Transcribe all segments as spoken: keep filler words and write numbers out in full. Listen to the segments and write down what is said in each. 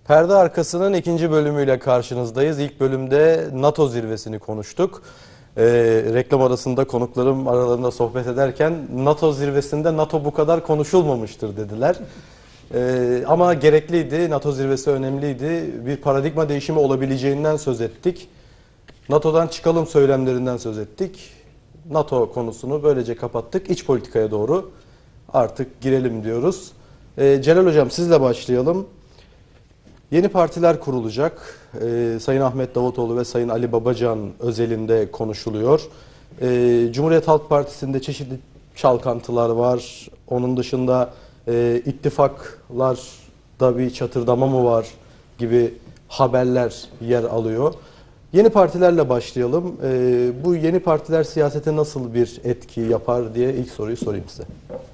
Perde arkasının ikinci bölümüyle karşınızdayız. İlk bölümde NATO zirvesini konuştuk. Ee, reklam arasında konuklarım aralarında sohbet ederken NATO zirvesinde NATO bu kadar konuşulmamıştır dediler. Ee, ama gerekliydi, NATO zirvesi önemliydi. Bir paradigma değişimi olabileceğinden söz ettik. NATO'dan çıkalım söylemlerinden söz ettik. NATO konusunu böylece kapattık. İç politikaya doğru artık girelim diyoruz. Ee, Celal Hocam sizle başlayalım. Yeni partiler kurulacak. Ee, Sayın Ahmet Davutoğlu ve Sayın Ali Babacan özelinde konuşuluyor. Ee, Cumhuriyet Halk Partisi'nde çeşitli çalkantılar var. Onun dışında e, ittifaklarda bir çatırdama mı var gibi haberler yer alıyor. Yeni partilerle başlayalım. Ee, bu yeni partiler siyasete nasıl bir etki yapar diye ilk soruyu sorayım size.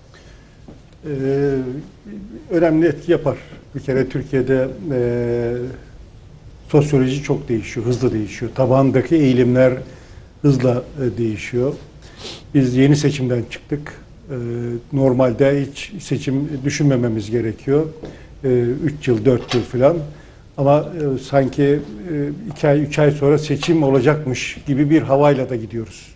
Ee, önemli etki yapar. Bir kere Türkiye'de e, sosyoloji çok değişiyor, hızlı değişiyor. Tabandaki eğilimler hızla e, değişiyor. Biz yeni seçimden çıktık. E, normalde hiç seçim düşünmememiz gerekiyor. üç yıl, dört yıl falan. Ama e, sanki iki ay, üç ay sonra seçim olacakmış gibi bir havayla da gidiyoruz.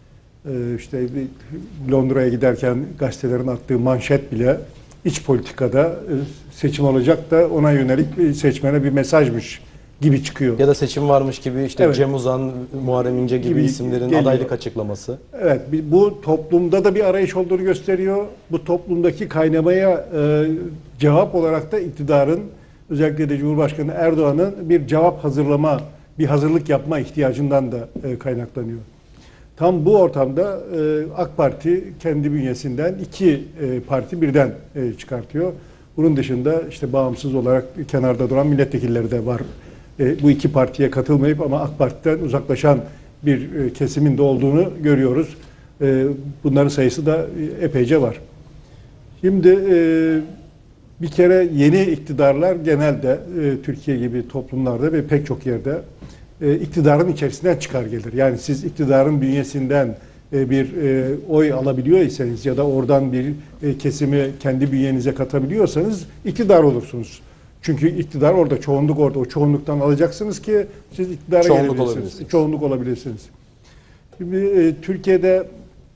İşte Londra'ya giderken gazetelerin attığı manşet bile iç politikada seçim olacak da ona yönelik seçmene bir mesajmış gibi çıkıyor. Ya da seçim varmış gibi işte evet. Cem Uzan, Muharrem İnce gibi, gibi isimlerin geliyor. Adaylık açıklaması. Evet, bu toplumda da bir arayış olduğunu gösteriyor. Bu toplumdaki kaynamaya e, cevap olarak da iktidarın, özellikle de Cumhurbaşkanı Erdoğan'ın bir cevap hazırlama, bir hazırlık yapma ihtiyacından da e, kaynaklanıyor. Tam bu ortamda e, AK Parti kendi bünyesinden iki e, parti birden e, çıkartıyor. Bunun dışında işte bağımsız olarak kenarda duran milletvekilleri de var. E, bu iki partiye katılmayıp ama AK Parti'den uzaklaşan bir e, kesimin de olduğunu görüyoruz. E, bunların sayısı da e, epeyce var. Şimdi e, bir kere yeni iktidarlar genelde e, Türkiye gibi toplumlarda ve pek çok yerde e, iktidarın içerisinden çıkar gelir. Yani siz iktidarın bünyesinden e, bir e, oy alabiliyorsanız ya da oradan bir e, kesimi kendi bünyenize katabiliyorsanız iktidar olursunuz. Çünkü iktidar orada, çoğunluk orada. O çoğunluktan alacaksınız ki siz iktidara çoğunluk gelebilirsiniz. Olabilirsiniz. Çoğunluk olabilirsiniz. Şimdi e, Türkiye'de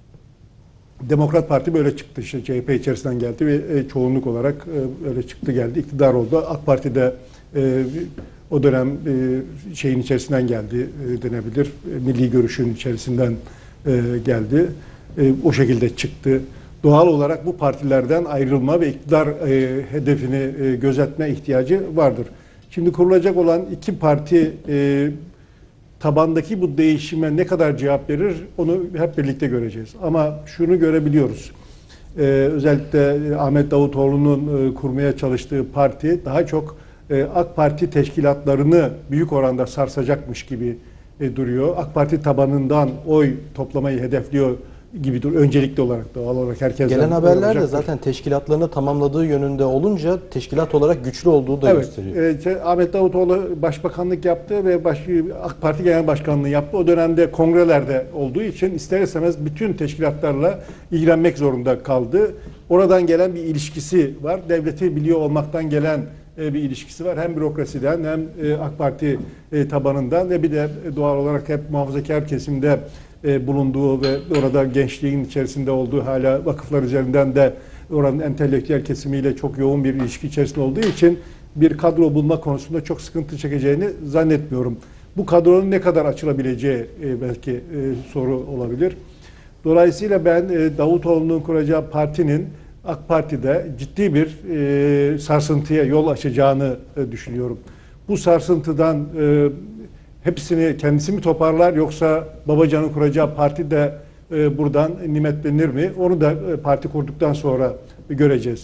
Demokrat Parti böyle çıktı. İşte C H P içerisinden geldi ve e, çoğunluk olarak e, öyle çıktı geldi. İktidar oldu. AK Parti de e, o dönem e, şeyin içerisinden geldi e, denebilir. E, milli görüşün içerisinden e, geldi. E, o şekilde çıktı. Doğal olarak bu partilerden ayrılma ve iktidar e, hedefini e, gözetme ihtiyacı vardır. Şimdi kurulacak olan iki parti e, tabandaki bu değişime ne kadar cevap verir onu hep birlikte göreceğiz. Ama şunu görebiliyoruz. Ee, özellikle Ahmet Davutoğlu'nun e, kurmaya çalıştığı parti daha çok e, AK Parti teşkilatlarını büyük oranda sarsacakmış gibi e, duruyor. AK Parti tabanından oy toplamayı hedefliyor gibi duruyor. Öncelikli olarak doğal olarak herkesten. Gelen haberler de zaten teşkilatlarını tamamladığı yönünde olunca teşkilat olarak güçlü olduğu da evet, gösteriyor. E, Ahmet Davutoğlu başbakanlık yaptı ve baş, AK Parti Genel Başkanlığı yaptı. O dönemde kongrelerde olduğu için ister istemez bütün teşkilatlarla ilgilenmek zorunda kaldı. Oradan gelen bir ilişkisi var. Devleti biliyor olmaktan gelen e, bir ilişkisi var. Hem bürokrasiden hem e, AK Parti e, tabanından ve bir de doğal olarak hep muhafazakar kesimde e, bulunduğu ve orada gençliğin içerisinde olduğu, hala vakıflar üzerinden de oranın entelektüel kesimiyle çok yoğun bir ilişki içerisinde olduğu için bir kadro bulma konusunda çok sıkıntı çekeceğini zannetmiyorum. Bu kadronun ne kadar açılabileceği e, belki e, soru olabilir. Dolayısıyla ben e, Davutoğlu'nun kuracağı partinin AK Parti'de ciddi bir e, sarsıntıya yol açacağını e, düşünüyorum. Bu sarsıntıdan e, hepsini kendisi mi toparlar yoksa Babacan'ın kuracağı parti de e, buradan nimetlenir mi? Onu da e, parti kurduktan sonra göreceğiz.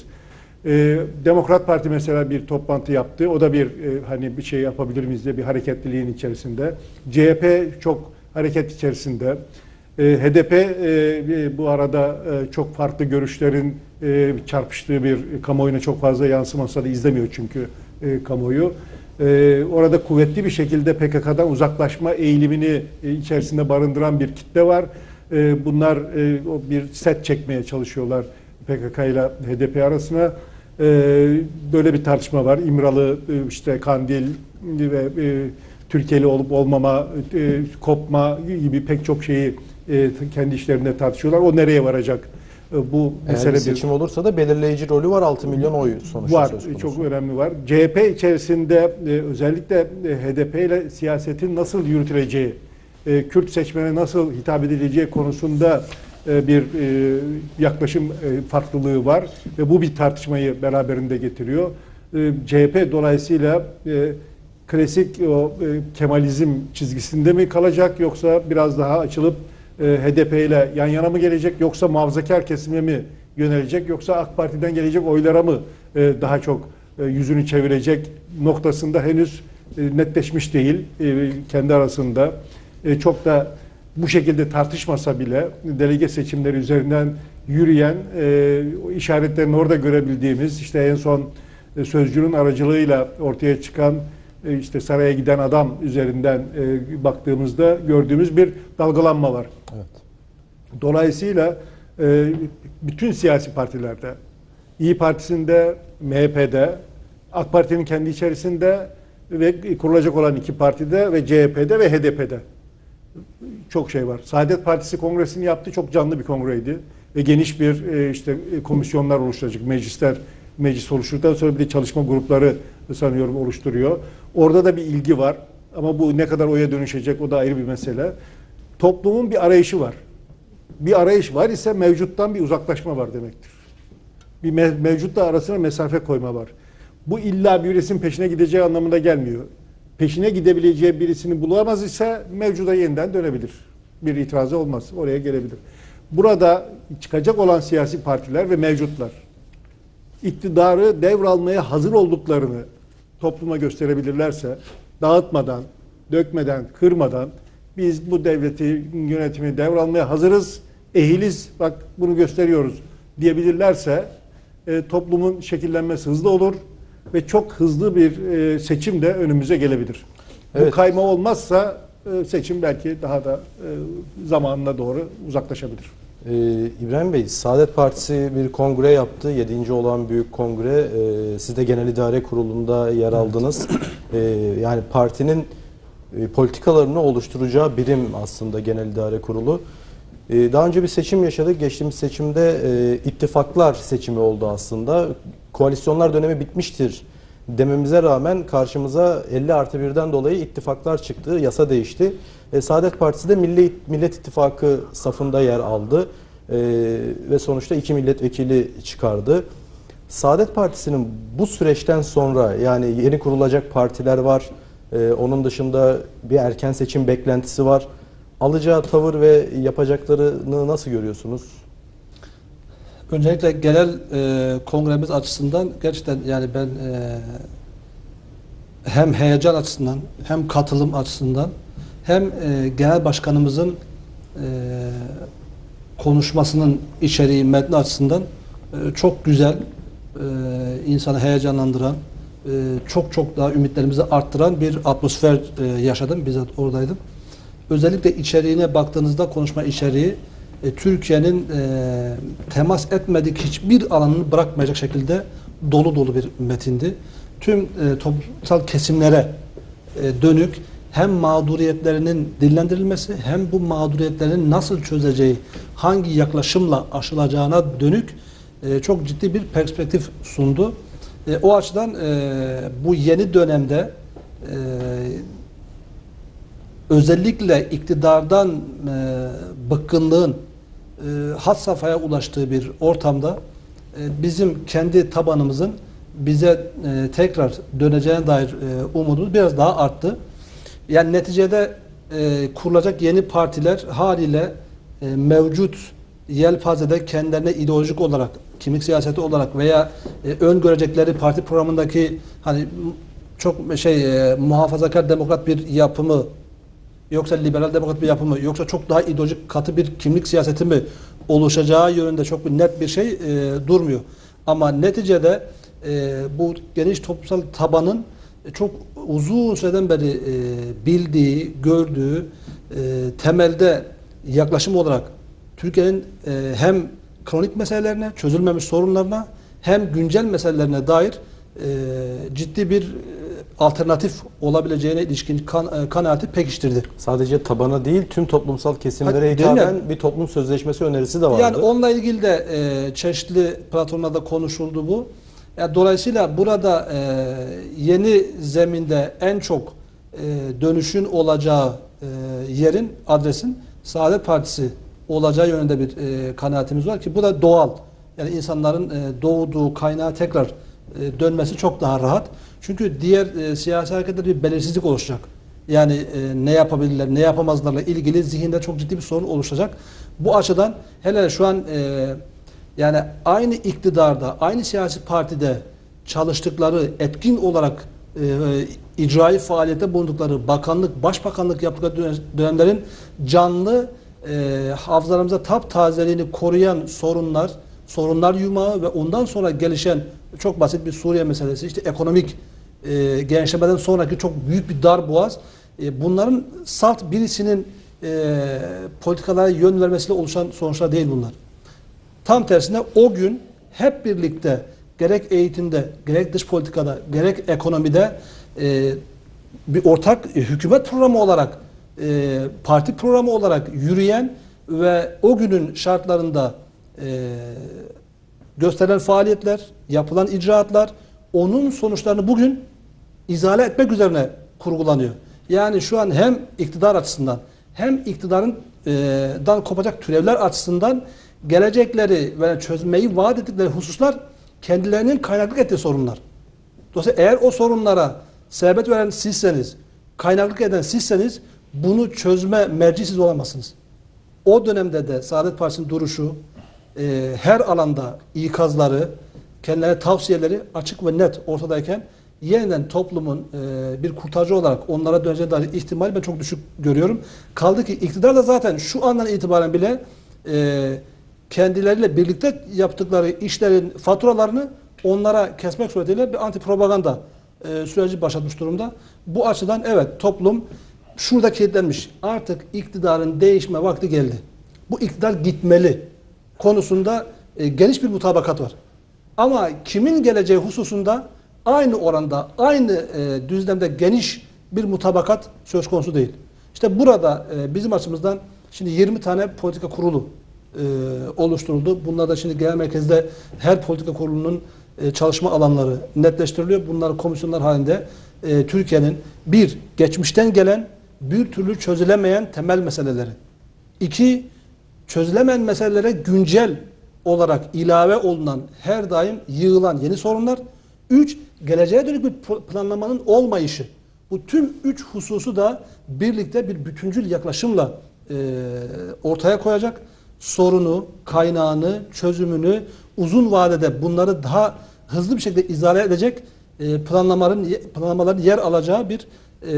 E, Demokrat Parti mesela bir toplantı yaptı. O da bir e, hani bir şey yapabilir miyiz diye bir hareketliliğin içerisinde. C H P çok hareket içerisinde. E, H D P e, bu arada e, çok farklı görüşlerin e, çarpıştığı bir kamuoyuna çok fazla yansımasa da izlemiyor çünkü e, kamuoyu. Ee, orada kuvvetli bir şekilde P K K'dan uzaklaşma eğilimini e, içerisinde barındıran bir kitle var. E, bunlar e, o bir set çekmeye çalışıyorlar P K K ile H D P arasına. Ee, böyle bir tartışma var. İmralı, e, işte Kandil ve e, Türkiye'li olup olmama, e, kopma gibi pek çok şeyi e, kendi işlerinde tartışıyorlar. O nereye varacak? E, bu Eğer mesele bir seçim olursa da belirleyici rolü var. altı milyon oy sonuçta var, söz konusu. çok önemli var. C H P içerisinde e, özellikle e, H D P ile siyasetin nasıl yürütüleceği, e, Kürt seçmene nasıl hitap edileceği konusunda e, bir e, yaklaşım e, farklılığı var ve bu bir tartışmayı beraberinde getiriyor. E, C H P dolayısıyla e, klasik o e, Kemalizm çizgisinde mi kalacak, yoksa biraz daha açılıp e, H D P ile yan yana mı gelecek, yoksa muhafazakar kesime mi yönelecek, yoksa AK Parti'den gelecek oylara mı e, daha çok e, yüzünü çevirecek noktasında henüz e, netleşmiş değil e, kendi arasında. E, çok da bu şekilde tartışmasa bile delege seçimleri üzerinden yürüyen, e, o işaretlerini orada görebildiğimiz, işte en son e, Sözcü'nün aracılığıyla ortaya çıkan e, işte saraya giden adam üzerinden e, baktığımızda gördüğümüz bir dalgalanma var. Evet. Dolayısıyla e, bütün siyasi partilerde, İyi Partisi'nde, M H P'de, AK Parti'nin kendi içerisinde ve kurulacak olan iki partide ve C H P'de ve H D P'de çok şey var. Saadet Partisi kongresini yaptı. Çok canlı bir kongreydi. Ve geniş bir e, işte komisyonlar oluşturacak. Meclisler, meclis oluşturduktan sonra bir de çalışma grupları sanıyorum oluşturuyor. Orada da bir ilgi var. Ama bu ne kadar oya dönüşecek o da ayrı bir mesele. Toplumun bir arayışı var. Bir arayış var ise mevcuttan bir uzaklaşma var demektir. Bir me- mevcutla arasına mesafe koyma var. Bu illa bir birisinin peşine gideceği anlamına gelmiyor. Peşine gidebileceği birisini bulamaz ise mevcuda yeniden dönebilir. Bir itirazı olmaz. Oraya gelebilir. Burada çıkacak olan siyasi partiler ve mevcutlar iktidarı devralmaya hazır olduklarını topluma gösterebilirlerse, dağıtmadan, dökmeden, kırmadan biz bu devleti, yönetimi devralmaya hazırız, ehiliz, bak bunu gösteriyoruz diyebilirlerse e, toplumun şekillenmesi hızlı olur ve çok hızlı bir e, seçim de önümüze gelebilir. Evet. Bu kayma olmazsa e, seçim belki daha da e, zamanına doğru uzaklaşabilir. Ee, İbrahim Bey, Saadet Partisi bir kongre yaptı. Yedinci olan büyük kongre. Ee, siz de Genel İdare Kurulu'nda yer aldınız. Ee, yani partinin e, politikalarını oluşturacağı birim aslında Genel İdare Kurulu. Ee, daha önce bir seçim yaşadık. Geçtiğimiz seçimde e, ittifaklar seçimi oldu aslında. Koalisyonlar dönemi bitmiştir dememize rağmen karşımıza elli artı birden dolayı ittifaklar çıktı. Yasa değişti. E, Saadet Partisi de Milli, Millet İttifakı safında yer aldı. E, ve sonuçta iki milletvekili çıkardı. Saadet Partisi'nin bu süreçten sonra, yani yeni kurulacak partiler var. E, onun dışında bir erken seçim beklentisi var. Alacağı tavır ve yapacaklarını nasıl görüyorsunuz? Öncelikle genel e, kongremiz açısından gerçekten yani ben e, hem heyecan açısından hem katılım açısından hem e, genel başkanımızın e, konuşmasının içeriği, metni açısından e, çok güzel, e, insanı heyecanlandıran, e, çok çok daha ümitlerimizi arttıran bir atmosfer e, yaşadım. Bizzat oradaydım. Özellikle içeriğine baktığınızda konuşma içeriği e, Türkiye'nin e, temas etmedik hiçbir alanını bırakmayacak şekilde dolu dolu bir metindi. Tüm e, toplumsal kesimlere e, dönük hem mağduriyetlerinin dillendirilmesi hem bu mağduriyetlerin nasıl çözeceği, hangi yaklaşımla aşılacağına dönük e, çok ciddi bir perspektif sundu. E, o açıdan e, bu yeni dönemde e, özellikle iktidardan e, bıkkınlığın e, had safhaya ulaştığı bir ortamda e, bizim kendi tabanımızın bize e, tekrar döneceğine dair e, umudumuz biraz daha arttı. Yani neticede e, kurulacak yeni partiler haliyle e, mevcut yelpazede kendilerine ideolojik olarak, kimlik siyaseti olarak veya e, öngörecekleri parti programındaki hani çok şey e, muhafazakar demokrat bir yapımı, yoksa liberal demokrat bir yapımı, yoksa çok daha ideolojik katı bir kimlik siyaseti mi oluşacağı yönünde çok bir net bir şey e, durmuyor. Ama neticede e, bu geniş toplumsal tabanın e, çok uzun süreden beri e, bildiği, gördüğü e, temelde yaklaşım olarak Türkiye'nin e, hem kronik meselelerine, çözülmemiş sorunlarına hem güncel meselelerine dair e, ciddi bir e, alternatif olabileceğine ilişkin kan, e, kanaati pekiştirdi. Sadece tabana değil tüm toplumsal kesimlere Ha, hitaben dinle. bir toplum sözleşmesi önerisi de vardı. Yani onunla ilgili de e, çeşitli platformlarda konuşuldu bu. Yani dolayısıyla burada e, yeni zeminde en çok e, dönüşün olacağı e, yerin, adresin Saadet Partisi olacağı yönünde bir e, kanaatimiz var ki bu da doğal. Yani insanların e, doğduğu kaynağa tekrar e, dönmesi çok daha rahat. Çünkü diğer e, siyasi hareketlerde bir belirsizlik oluşacak. Yani e, ne yapabilirler, ne yapamazlarla ilgili zihinde çok ciddi bir sorun oluşacak. Bu açıdan hele şu an e, yani aynı iktidarda, aynı siyasi partide çalıştıkları, etkin olarak e, e, icraî faaliyette bulundukları bakanlık, başbakanlık yaptıkları dönemlerin canlı e, hafızalarımıza taptazeliğini koruyan sorunlar, sorunlar yumağı ve ondan sonra gelişen çok basit bir Suriye meselesi, işte ekonomik e, genişlemeden sonraki çok büyük bir darboğaz. E, bunların salt birisinin e, politikalara yön vermesiyle oluşan sonuçlar değil bunlar. Tam tersine o gün hep birlikte gerek eğitimde, gerek dış politikada, gerek ekonomide e, bir ortak e, hükümet programı olarak, e, parti programı olarak yürüyen ve o günün şartlarında e, gösterilen faaliyetler, yapılan icraatlar, onun sonuçlarını bugün izale etmek üzerine kurgulanıyor. Yani şu an hem iktidar açısından hem iktidarın e, dan kopacak türevler açısından gelecekleri ve çözmeyi vaat ettikleri hususlar kendilerinin kaynaklık ettiği sorunlar. Dolayısıyla eğer o sorunlara sebebiyet veren sizseniz, kaynaklık eden sizseniz bunu çözme merci siz olamazsınız. O dönemde de Saadet Partisi'nin duruşu, e, her alanda ikazları, kendilerine tavsiyeleri açık ve net ortadayken yeniden toplumun e, bir kurtarıcı olarak onlara döneceğine dair ihtimali ben çok düşük görüyorum. Kaldı ki iktidar da zaten şu andan itibaren bile e, kendileriyle birlikte yaptıkları işlerin faturalarını onlara kesmek suretiyle bir anti propaganda e, süreci başlatmış durumda. Bu açıdan evet toplum şurada kilitlenmiş. Artık iktidarın değişme vakti geldi. Bu iktidar gitmeli konusunda e, geniş bir mutabakat var. Ama kimin geleceği hususunda aynı oranda, aynı e, düzlemde geniş bir mutabakat söz konusu değil. İşte burada e, bizim açımızdan şimdi yirmi tane politika kurulu e, oluşturuldu. Bunlar da şimdi genel merkezde her politika kurulunun e, çalışma alanları netleştiriliyor. Bunlar komisyonlar halinde e, Türkiye'nin bir, geçmişten gelen bir türlü çözülemeyen temel meseleleri. İki, çözülemeyen meselelere güncel olarak ilave olunan, her daim yığılan yeni sorunlar. Üç, geleceğe dönük bir planlamanın olmayışı. Bu tüm üç hususu da birlikte bir bütüncül yaklaşımla e, ortaya koyacak. Sorunu, kaynağını, çözümünü uzun vadede bunları daha hızlı bir şekilde izale edecek e, planlamaların, planlamaların yer alacağı bir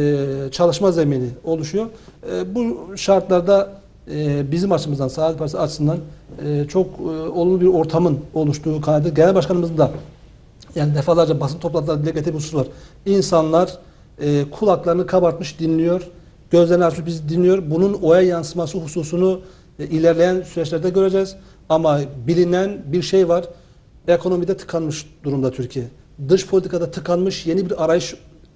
e, çalışma zemini oluşuyor. E, bu şartlarda e, bizim açımızdan, Saadet Partisi açısından e, çok e, olumlu bir ortamın oluştuğu kanaatinde Genel Başkanımızın da yani defalarca basın toplantılarında dile getirdiği husus var. İnsanlar e, kulaklarını kabartmış dinliyor, gözlerini açmış bizi dinliyor. Bunun oya yansıması hususunu e, ilerleyen süreçlerde göreceğiz. Ama bilinen bir şey var. Ekonomide tıkanmış durumda Türkiye. Dış politikada tıkanmış yeni bir arayış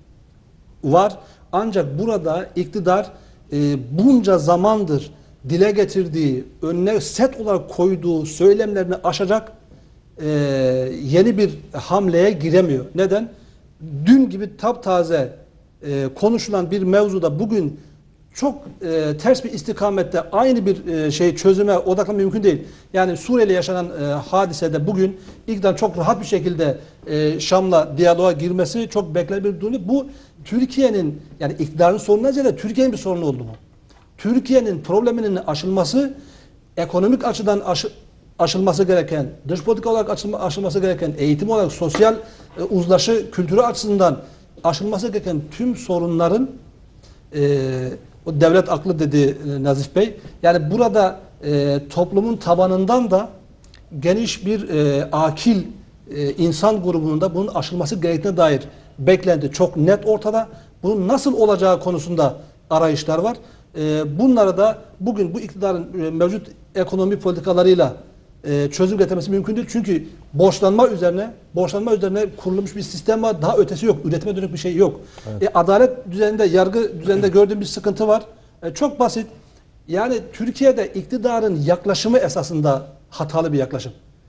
var. Ancak burada iktidar e, bunca zamandır dile getirdiği, önüne set olarak koyduğu söylemlerini aşacak e, yeni bir hamleye giremiyor. Neden? Dün gibi taptaze e, konuşulan bir mevzuda bugün çok e, ters bir istikamette aynı bir e, şey çözüme odaklanmak mümkün değil. Yani Suriye'de yaşanan e, hadisede bugün iktidar çok rahat bir şekilde e, Şam'la diyaloğa girmesi çok beklenir bir durum. Bu Türkiye'nin yani iktidarın sorununa ziyade Türkiye'nin bir sorunu oldu bu. Türkiye'nin probleminin aşılması ekonomik açıdan aşı, aşılması gereken, dış politika olarak aşılma, aşılması gereken, eğitim olarak sosyal e, uzlaşı kültürü açısından aşılması gereken tüm sorunların e, o devlet aklı dedi e, Nazif Bey. Yani burada e, toplumun tabanından da geniş bir e, akil e, insan grubunun da bunun aşılması gerektiğine dair beklenti çok net ortada. Bunun nasıl olacağı konusunda arayışlar var. E, bunları da bugün bu iktidarın e, mevcut ekonomi politikalarıyla e, çözüm getirmesi mümkün değil. Çünkü borçlanma üzerine borçlanma üzerine kurulmuş bir sistem var. Daha ötesi yok. Üretime dönük bir şey yok. Evet. E, adalet düzeninde, yargı düzeninde gördüğüm bir sıkıntı var. E, çok basit. Yani Türkiye'de iktidarın yaklaşımı esasında hatalı bir yaklaşım.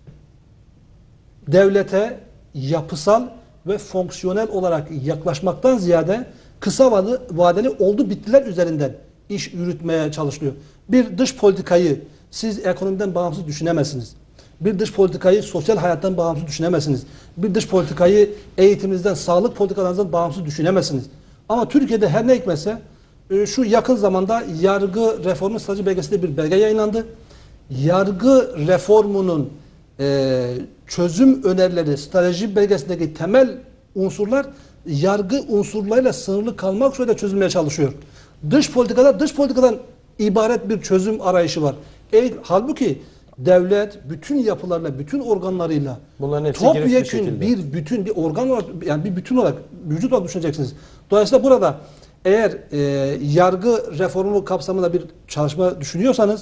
Devlete yapısal ve fonksiyonel olarak yaklaşmaktan ziyade kısa vadeli, vadeli oldu bittiler üzerinden iş yürütmeye çalışılıyor. Bir dış politikayı siz ekonomiden bağımsız düşünemezsiniz. Bir dış politikayı sosyal hayattan bağımsız düşünemezsiniz. Bir dış politikayı eğitiminizden, sağlık politikalarınızdan bağımsız düşünemezsiniz. Ama Türkiye'de her ne hikmetse şu yakın zamanda yargı reformu strateji belgesinde bir belge yayınlandı. Yargı reformunun e, çözüm önerileri strateji belgesindeki temel unsurlar yargı unsurlarıyla sınırlı kalmak suretiyle çözülmeye çalışıyor. Dış politikada dış politikadan ibaret bir çözüm arayışı var. E, halbuki devlet bütün yapılarla, bütün organlarıyla bunların hepsi girift bir topyekün şekilde. bir bütün, bir organ olarak, yani bir bütün olarak, vücut olarak düşüneceksiniz. Dolayısıyla burada eğer e, yargı reformu kapsamında bir çalışma düşünüyorsanız,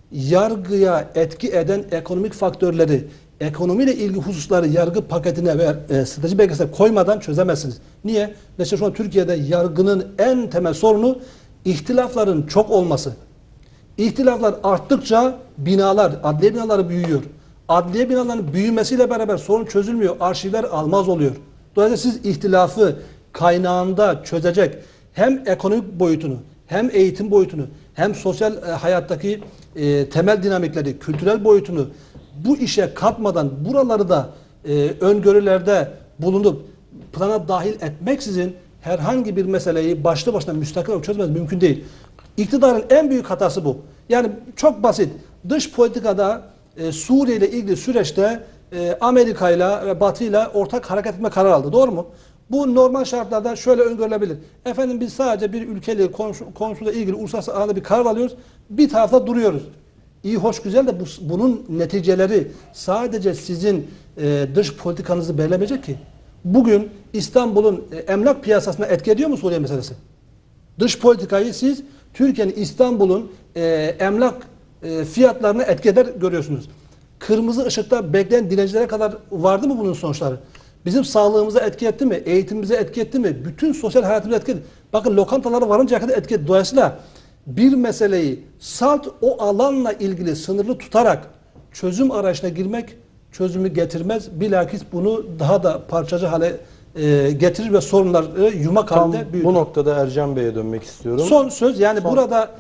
yargıya etki eden ekonomik faktörleri, ekonomiyle ilgili hususları yargı paketine ve e, strateji belgesine koymadan çözemezsiniz. Niye? Mesela şu an Türkiye'de yargının en temel sorunu ihtilafların çok olması. İhtilaflar arttıkça binalar, adliye binaları büyüyor. Adliye binalarının büyümesiyle beraber sorun çözülmüyor. Arşivler almaz oluyor. Dolayısıyla siz ihtilafı kaynağında çözecek hem ekonomik boyutunu, hem eğitim boyutunu, hem sosyal e, hayattaki e, temel dinamikleri, kültürel boyutunu bu işe katmadan buraları da e, öngörülerde bulunup plana dahil etmeksizin herhangi bir meseleyi başlı başına müstakil olarak çözmez mümkün değil. İktidarın en büyük hatası bu. Yani çok basit. Dış politikada e, Suriye ile ilgili süreçte e, Amerika ile ve Batı ile ortak hareket etme kararı aldı. Doğru mu? Bu normal şartlarda şöyle öngörülebilir. Efendim biz sadece bir ülkeyle komşu, komşuyla ilgili uluslararası alanda bir karar alıyoruz. Bir tarafta duruyoruz. İyi hoş güzel de bu, bunun neticeleri sadece sizin e, dış politikanızı belirlemeyecek ki. Bugün İstanbul'un e, emlak piyasasına etki ediyor mu Suriye meselesi? Dış politikayı siz Türkiye'nin, İstanbul'un e, emlak e, fiyatlarına etki eder görüyorsunuz. Kırmızı ışıkta bekleyen dilencilere kadar vardı mı bunun sonuçları? Bizim sağlığımıza etki etti mi? Eğitimimize etki etti mi? Bütün sosyal hayatımıza etki etti. Bakın lokantalara varıncaya kadar etki etti. Dolayısıyla bir meseleyi salt o alanla ilgili sınırlı tutarak çözüm arayışına girmek çözümü getirmez. Bilakis bunu daha da parçacı hale e, getirir ve sorunları yumak Tam halinde büyütür. bu noktada Ercan Bey'e dönmek istiyorum. Son söz yani Son. burada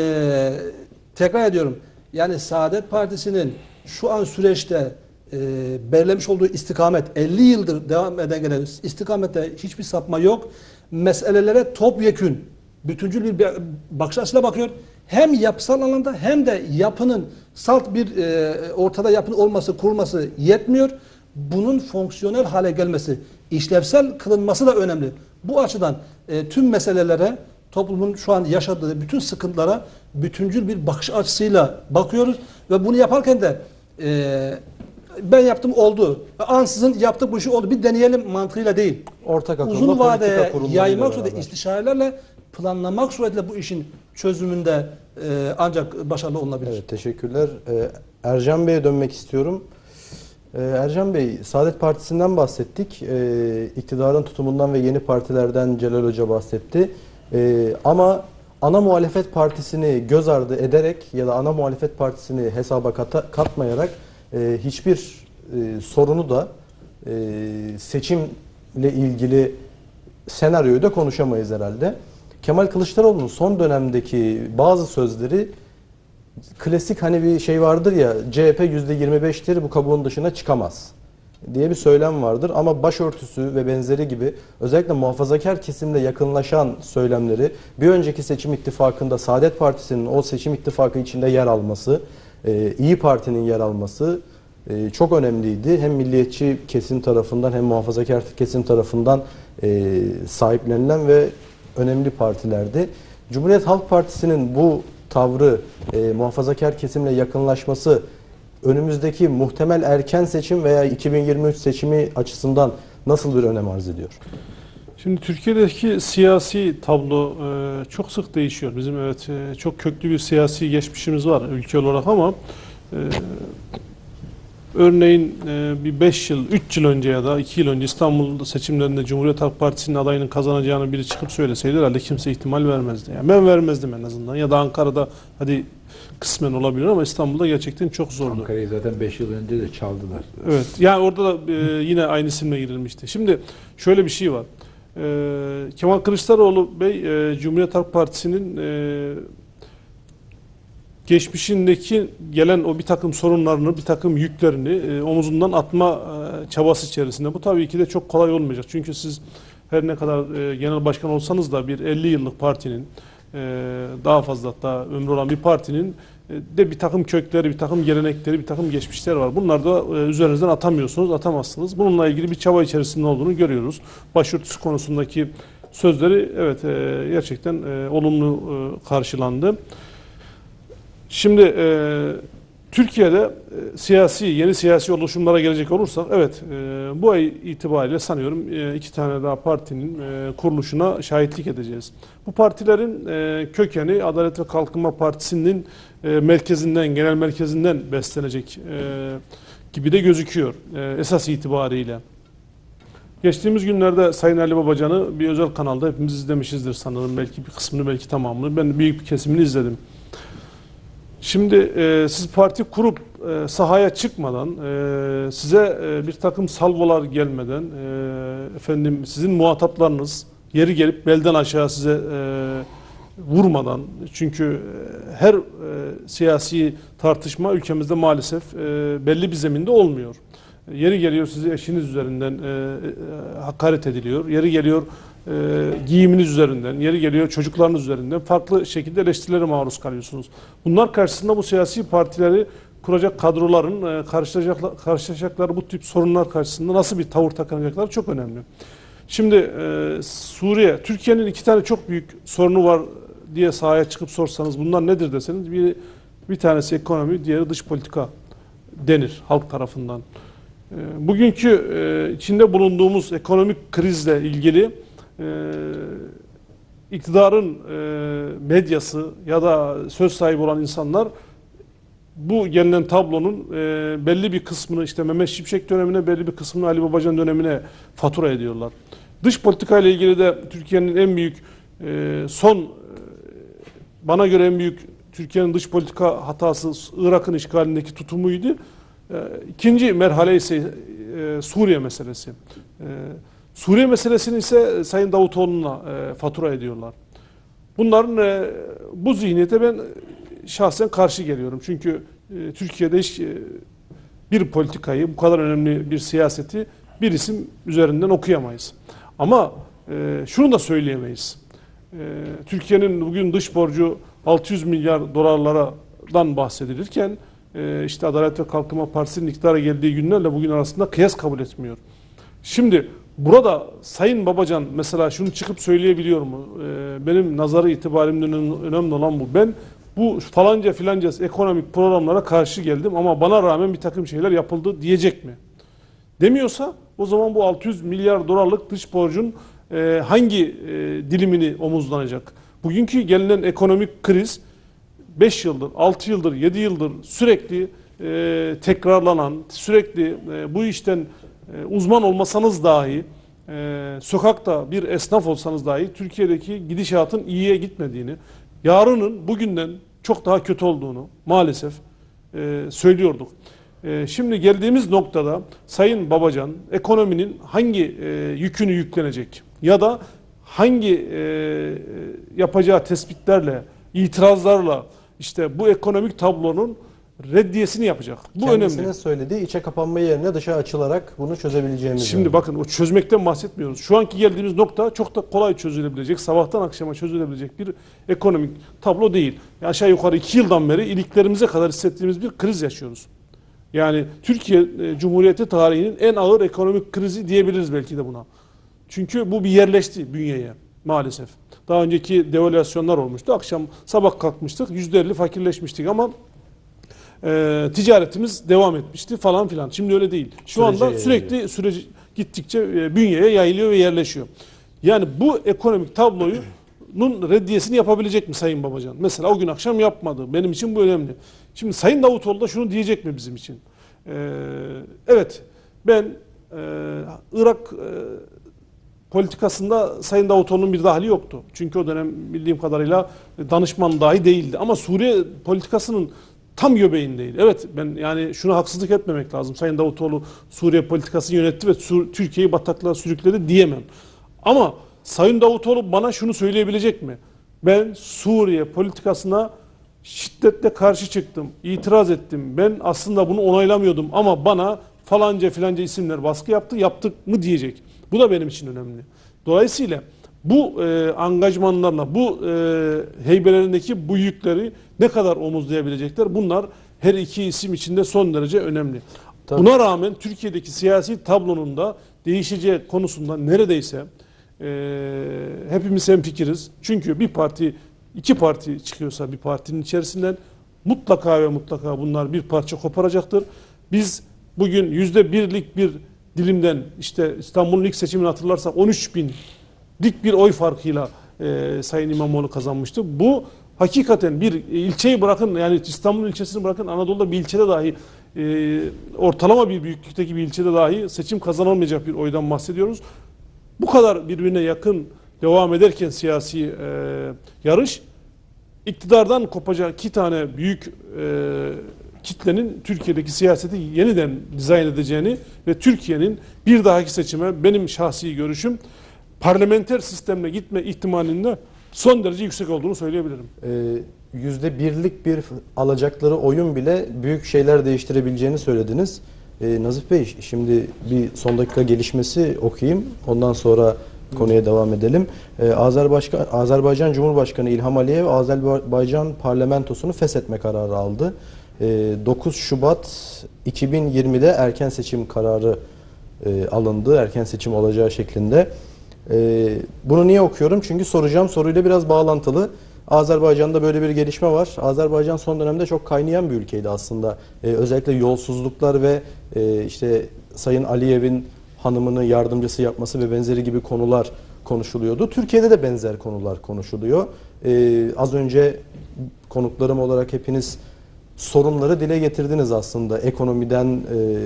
e, tekrar ediyorum. Yani Saadet Partisi'nin şu an süreçte e, belirlemiş olduğu istikamet elli yıldır devam eden gelen istikamette hiçbir sapma yok. Meselelere topyekün bütüncül bir bakış açısıyla bakıyor. Hem yapısal alanda hem de yapının salt bir e, ortada yapının olması, kurulması yetmiyor. Bunun fonksiyonel hale gelmesi, işlevsel kılınması da önemli. Bu açıdan e, tüm meselelere, toplumun şu an yaşadığı bütün sıkıntılara bütüncül bir bakış açısıyla bakıyoruz ve bunu yaparken de e, ben yaptım oldu, ansızın yaptık bu işi oldu, bir deneyelim mantığıyla değil. Ortak akılda Uzun politika vadeye kurumlarıyla yaymak beraber. suretiyle, istişarelerle planlamak suretiyle bu işin çözümünde e, ancak başarılı olunabilir. Evet, teşekkürler. Ee, Ercan Bey'e dönmek istiyorum. Ee, Ercan Bey, Saadet Partisi'nden bahsettik. Ee, iktidarın tutumundan ve yeni partilerden Celal Hoca bahsetti. Ee, ama ana muhalefet partisini göz ardı ederek ya da ana muhalefet partisini hesaba kata, katmayarak e, hiçbir e, sorunu da e, seçimle ilgili senaryoyu da konuşamayız herhalde. Kemal Kılıçdaroğlu'nun son dönemdeki bazı sözleri klasik, hani bir şey vardır ya, C H P yüzde yirmi beştir bu kabuğun dışına çıkamaz diye bir söylem vardır ama başörtüsü ve benzeri gibi özellikle muhafazakar kesimle yakınlaşan söylemleri, bir önceki seçim ittifakında Saadet Partisi'nin o seçim ittifakı içinde yer alması, İyi Parti'nin yer alması çok önemliydi. Hem milliyetçi kesim tarafından hem muhafazakar kesim tarafından sahiplenilen ve önemli partilerdi. Cumhuriyet Halk Partisi'nin bu tavrı, e, muhafazakar kesimle yakınlaşması önümüzdeki muhtemel erken seçim veya iki bin yirmi üç seçimi açısından nasıl bir önem arz ediyor? Şimdi Türkiye'deki siyasi tablo e, çok sık değişiyor. Bizim evet e, çok köklü bir siyasi geçmişimiz var ülke olarak ama e, örneğin e, bir beş yıl, üç yıl önce ya da iki yıl önce İstanbul seçimlerinde Cumhuriyet Halk Partisi'nin adayının kazanacağını biri çıkıp söyleseydi herhalde kimse ihtimal vermezdi. Yani ben vermezdim en azından. Ya da Ankara'da hadi kısmen olabilir ama İstanbul'da gerçekten çok zordu. Ankara'yı zaten beş yıl önce de çaldılar. Evet. Yani orada da e, yine aynı isimle girilmişti. Şimdi şöyle bir şey var. E, Kemal Kılıçdaroğlu Bey e, Cumhuriyet Halk Partisi'nin e, geçmişindeki gelen o bir takım sorunlarını, bir takım yüklerini e, omuzundan atma e, çabası içerisinde. Bu tabii ki de çok kolay olmayacak. Çünkü siz her ne kadar e, genel başkan olsanız da bir elli yıllık partinin e, daha fazla hatta ömrü olan bir partinin e, de bir takım kökleri, bir takım gelenekleri, bir takım geçmişleri var. Bunlar da e, üzerinizden atamıyorsunuz, atamazsınız. Bununla ilgili bir çaba içerisinde olduğunu görüyoruz. Başörtüsü konusundaki sözleri evet e, gerçekten e, olumlu e, karşılandı. Şimdi e, Türkiye'de e, siyasi, yeni siyasi oluşumlara gelecek olursak, evet e, bu ay itibariyle sanıyorum e, iki tane daha partinin e, kuruluşuna şahitlik edeceğiz. Bu partilerin e, kökeni Adalet ve Kalkınma Partisi'nin e, merkezinden, genel merkezinden beslenecek e, gibi de gözüküyor e, esas itibariyle. Geçtiğimiz günlerde Sayın Ali Babacan'ı bir özel kanalda hepimiz izlemişizdir sanırım. Belki bir kısmını, belki tamamını. Ben büyük bir kesimini izledim. Şimdi e, siz parti kurup e, sahaya çıkmadan, e, size e, bir takım salvolar gelmeden, e, efendim sizin muhataplarınız yeri gelip belden aşağı size e, vurmadan, çünkü e, her e, siyasi tartışma ülkemizde maalesef e, belli bir zeminde olmuyor. Yeri geliyor sizi eşiniz üzerinden e, e, hakaret ediliyor, yeri geliyor e, giyiminiz üzerinden, yeri geliyor çocuklarınız üzerinden farklı şekilde eleştirilere maruz kalıyorsunuz. Bunlar karşısında bu siyasi partileri kuracak kadroların e, karşılaşacaklar, karşılaşacakları bu tip sorunlar karşısında nasıl bir tavır takınacakları çok önemli. Şimdi e, Suriye, Türkiye'nin iki tane çok büyük sorunu var diye sahaya çıkıp sorsanız bunlar nedir deseniz bir, bir tanesi ekonomi, diğeri dış politika denir halk tarafından. Bugünkü e, içinde bulunduğumuz ekonomik krizle ilgili e, iktidarın e, medyası ya da söz sahibi olan insanlar bu gelinen tablonun e, belli bir kısmını işte Mehmet Şimşek dönemine, belli bir kısmını Ali Babacan dönemine fatura ediyorlar. Dış politika ile ilgili de Türkiye'nin en büyük e, son e, bana göre en büyük Türkiye'nin dış politika hatası Irak'ın işgalindeki tutumuydu. İkinci merhale ise e, Suriye meselesi. E, Suriye meselesini ise Sayın Davutoğlu'na e, fatura ediyorlar. Bunların e, bu zihniyete ben şahsen karşı geliyorum. Çünkü e, Türkiye'de hiç e, bir politikayı, bu kadar önemli bir siyaseti bir isim üzerinden okuyamayız. Ama e, şunu da söyleyemeyiz. E, Türkiye'nin bugün dış borcu altı yüz milyar dolarlardan bahsedilirken işte Adalet ve Kalkınma Partisi'nin iktidara geldiği günlerle bugün arasında kıyas kabul etmiyor. Şimdi burada Sayın Babacan mesela şunu çıkıp söyleyebiliyor mu? Benim nazarı itibarimden önemli olan bu. Ben bu falanca filanca ekonomik programlara karşı geldim ama bana rağmen bir takım şeyler yapıldı diyecek mi? Demiyorsa o zaman bu altı yüz milyar dolarlık dış borcun hangi dilimini omuzlanacak? Bugünkü gelinen ekonomik kriz beş yıldır, altı yıldır, yedi yıldır sürekli e, tekrarlanan, sürekli e, bu işten e, uzman olmasanız dahi, e, sokakta bir esnaf olsanız dahi Türkiye'deki gidişatın iyiye gitmediğini, yarının bugünden çok daha kötü olduğunu maalesef e, söylüyorduk. E, şimdi geldiğimiz noktada Sayın Babacan ekonominin hangi e, yükünü yüklenecek ya da hangi e, yapacağı tespitlerle, itirazlarla işte bu ekonomik tablonun reddiyesini yapacak. Bu Kendisine önemli. söylediği içe kapanma yerine dışa açılarak bunu çözebileceğimiz. Şimdi yani. Bakın o çözmekten bahsetmiyoruz. Şu anki geldiğimiz nokta çok da kolay çözülebilecek, sabahtan akşama çözülebilecek bir ekonomik tablo değil. Yani aşağı yukarı iki yıldan beri iliklerimize kadar hissettiğimiz bir kriz yaşıyoruz. Yani Türkiye Cumhuriyeti tarihinin en ağır ekonomik krizi diyebiliriz belki de buna. Çünkü bu bir yerleşti bünyeye maalesef. Daha önceki devalüasyonlar olmuştu. Akşam sabah kalkmıştık, yüzde elli fakirleşmiştik ama e, ticaretimiz devam etmişti falan filan. Şimdi öyle değil. Şu Sürece anda sürekli yayılıyor. Süreci gittikçe e, bünyeye yayılıyor ve yerleşiyor. Yani bu ekonomik tablonun reddiyesini yapabilecek mi Sayın Babacan? Mesela o gün akşam yapmadı. Benim için bu önemli. Şimdi Sayın Davutoğlu da şunu diyecek mi bizim için? Ee, evet, ben e, Irak e, politikasında Sayın Davutoğlu'nun bir dahili yoktu. Çünkü o dönem bildiğim kadarıyla danışman dahi değildi. Ama Suriye politikasının tam göbeğindeydi. Evet, ben yani şuna haksızlık etmemek lazım. Sayın Davutoğlu Suriye politikasını yönetti ve Türkiye'yi bataklığa sürükledi diyemem. Ama Sayın Davutoğlu bana şunu söyleyebilecek mi? Ben Suriye politikasına şiddetle karşı çıktım, itiraz ettim. Ben aslında bunu onaylamıyordum ama bana falanca filanca isimler baskı yaptı, yaptık mı diyecek. Bu da benim için önemli. Dolayısıyla bu e, angajmanlarla, bu e, heybelerindeki bu yükleri ne kadar omuzlayabilecekler? Bunlar her iki isim için de son derece önemli. Tabii. Buna rağmen Türkiye'deki siyasi tablonun da değişeceği konusunda neredeyse e, hepimiz hemfikiriz. Çünkü bir parti, iki parti çıkıyorsa bir partinin içerisinden mutlaka ve mutlaka bunlar bir parça koparacaktır. Biz bugün yüzde birlik bir dilimden, işte İstanbul'un ilk seçimini hatırlarsak on üç binlik bir oy farkıyla e, Sayın İmamoğlu kazanmıştı. Bu hakikaten bir ilçeyi bırakın, yani İstanbul ilçesini bırakın, Anadolu'da bir ilçede dahi e, ortalama bir büyüklükteki bir ilçede dahi seçim kazanılmayacak bir oydan bahsediyoruz. Bu kadar birbirine yakın devam ederken siyasi e, yarış, iktidardan kopacak iki tane büyük e, kitlenin Türkiye'deki siyaseti yeniden dizayn edeceğini ve Türkiye'nin bir dahaki seçime, benim şahsi görüşüm, parlamenter sistemle gitme ihtimalinin de son derece yüksek olduğunu söyleyebilirim. Ee, yüzde birlik bir alacakları oyun bile büyük şeyler değiştirebileceğini söylediniz. Ee, Nazif Bey, şimdi bir son dakika gelişmesi okuyayım. Ondan sonra konuya devam edelim. Ee, Azerbaycan, Azerbaycan Cumhurbaşkanı İlham Aliyev, Azerbaycan parlamentosunu feshetme kararı aldı. dokuz Şubat iki bin yirmide erken seçim kararı e, alındı. Erken seçim olacağı şeklinde. E, bunu niye okuyorum? Çünkü soracağım soruyla biraz bağlantılı. Azerbaycan'da böyle bir gelişme var. Azerbaycan son dönemde çok kaynayan bir ülkeydi aslında. E, özellikle yolsuzluklar ve e, işte Sayın Aliyev'in hanımını yardımcısı yapması ve benzeri gibi konular konuşuluyordu. Türkiye'de de benzer konular konuşuluyor. E, az önce konuklarım olarak hepiniz sorunları dile getirdiniz aslında. Ekonomiden, e,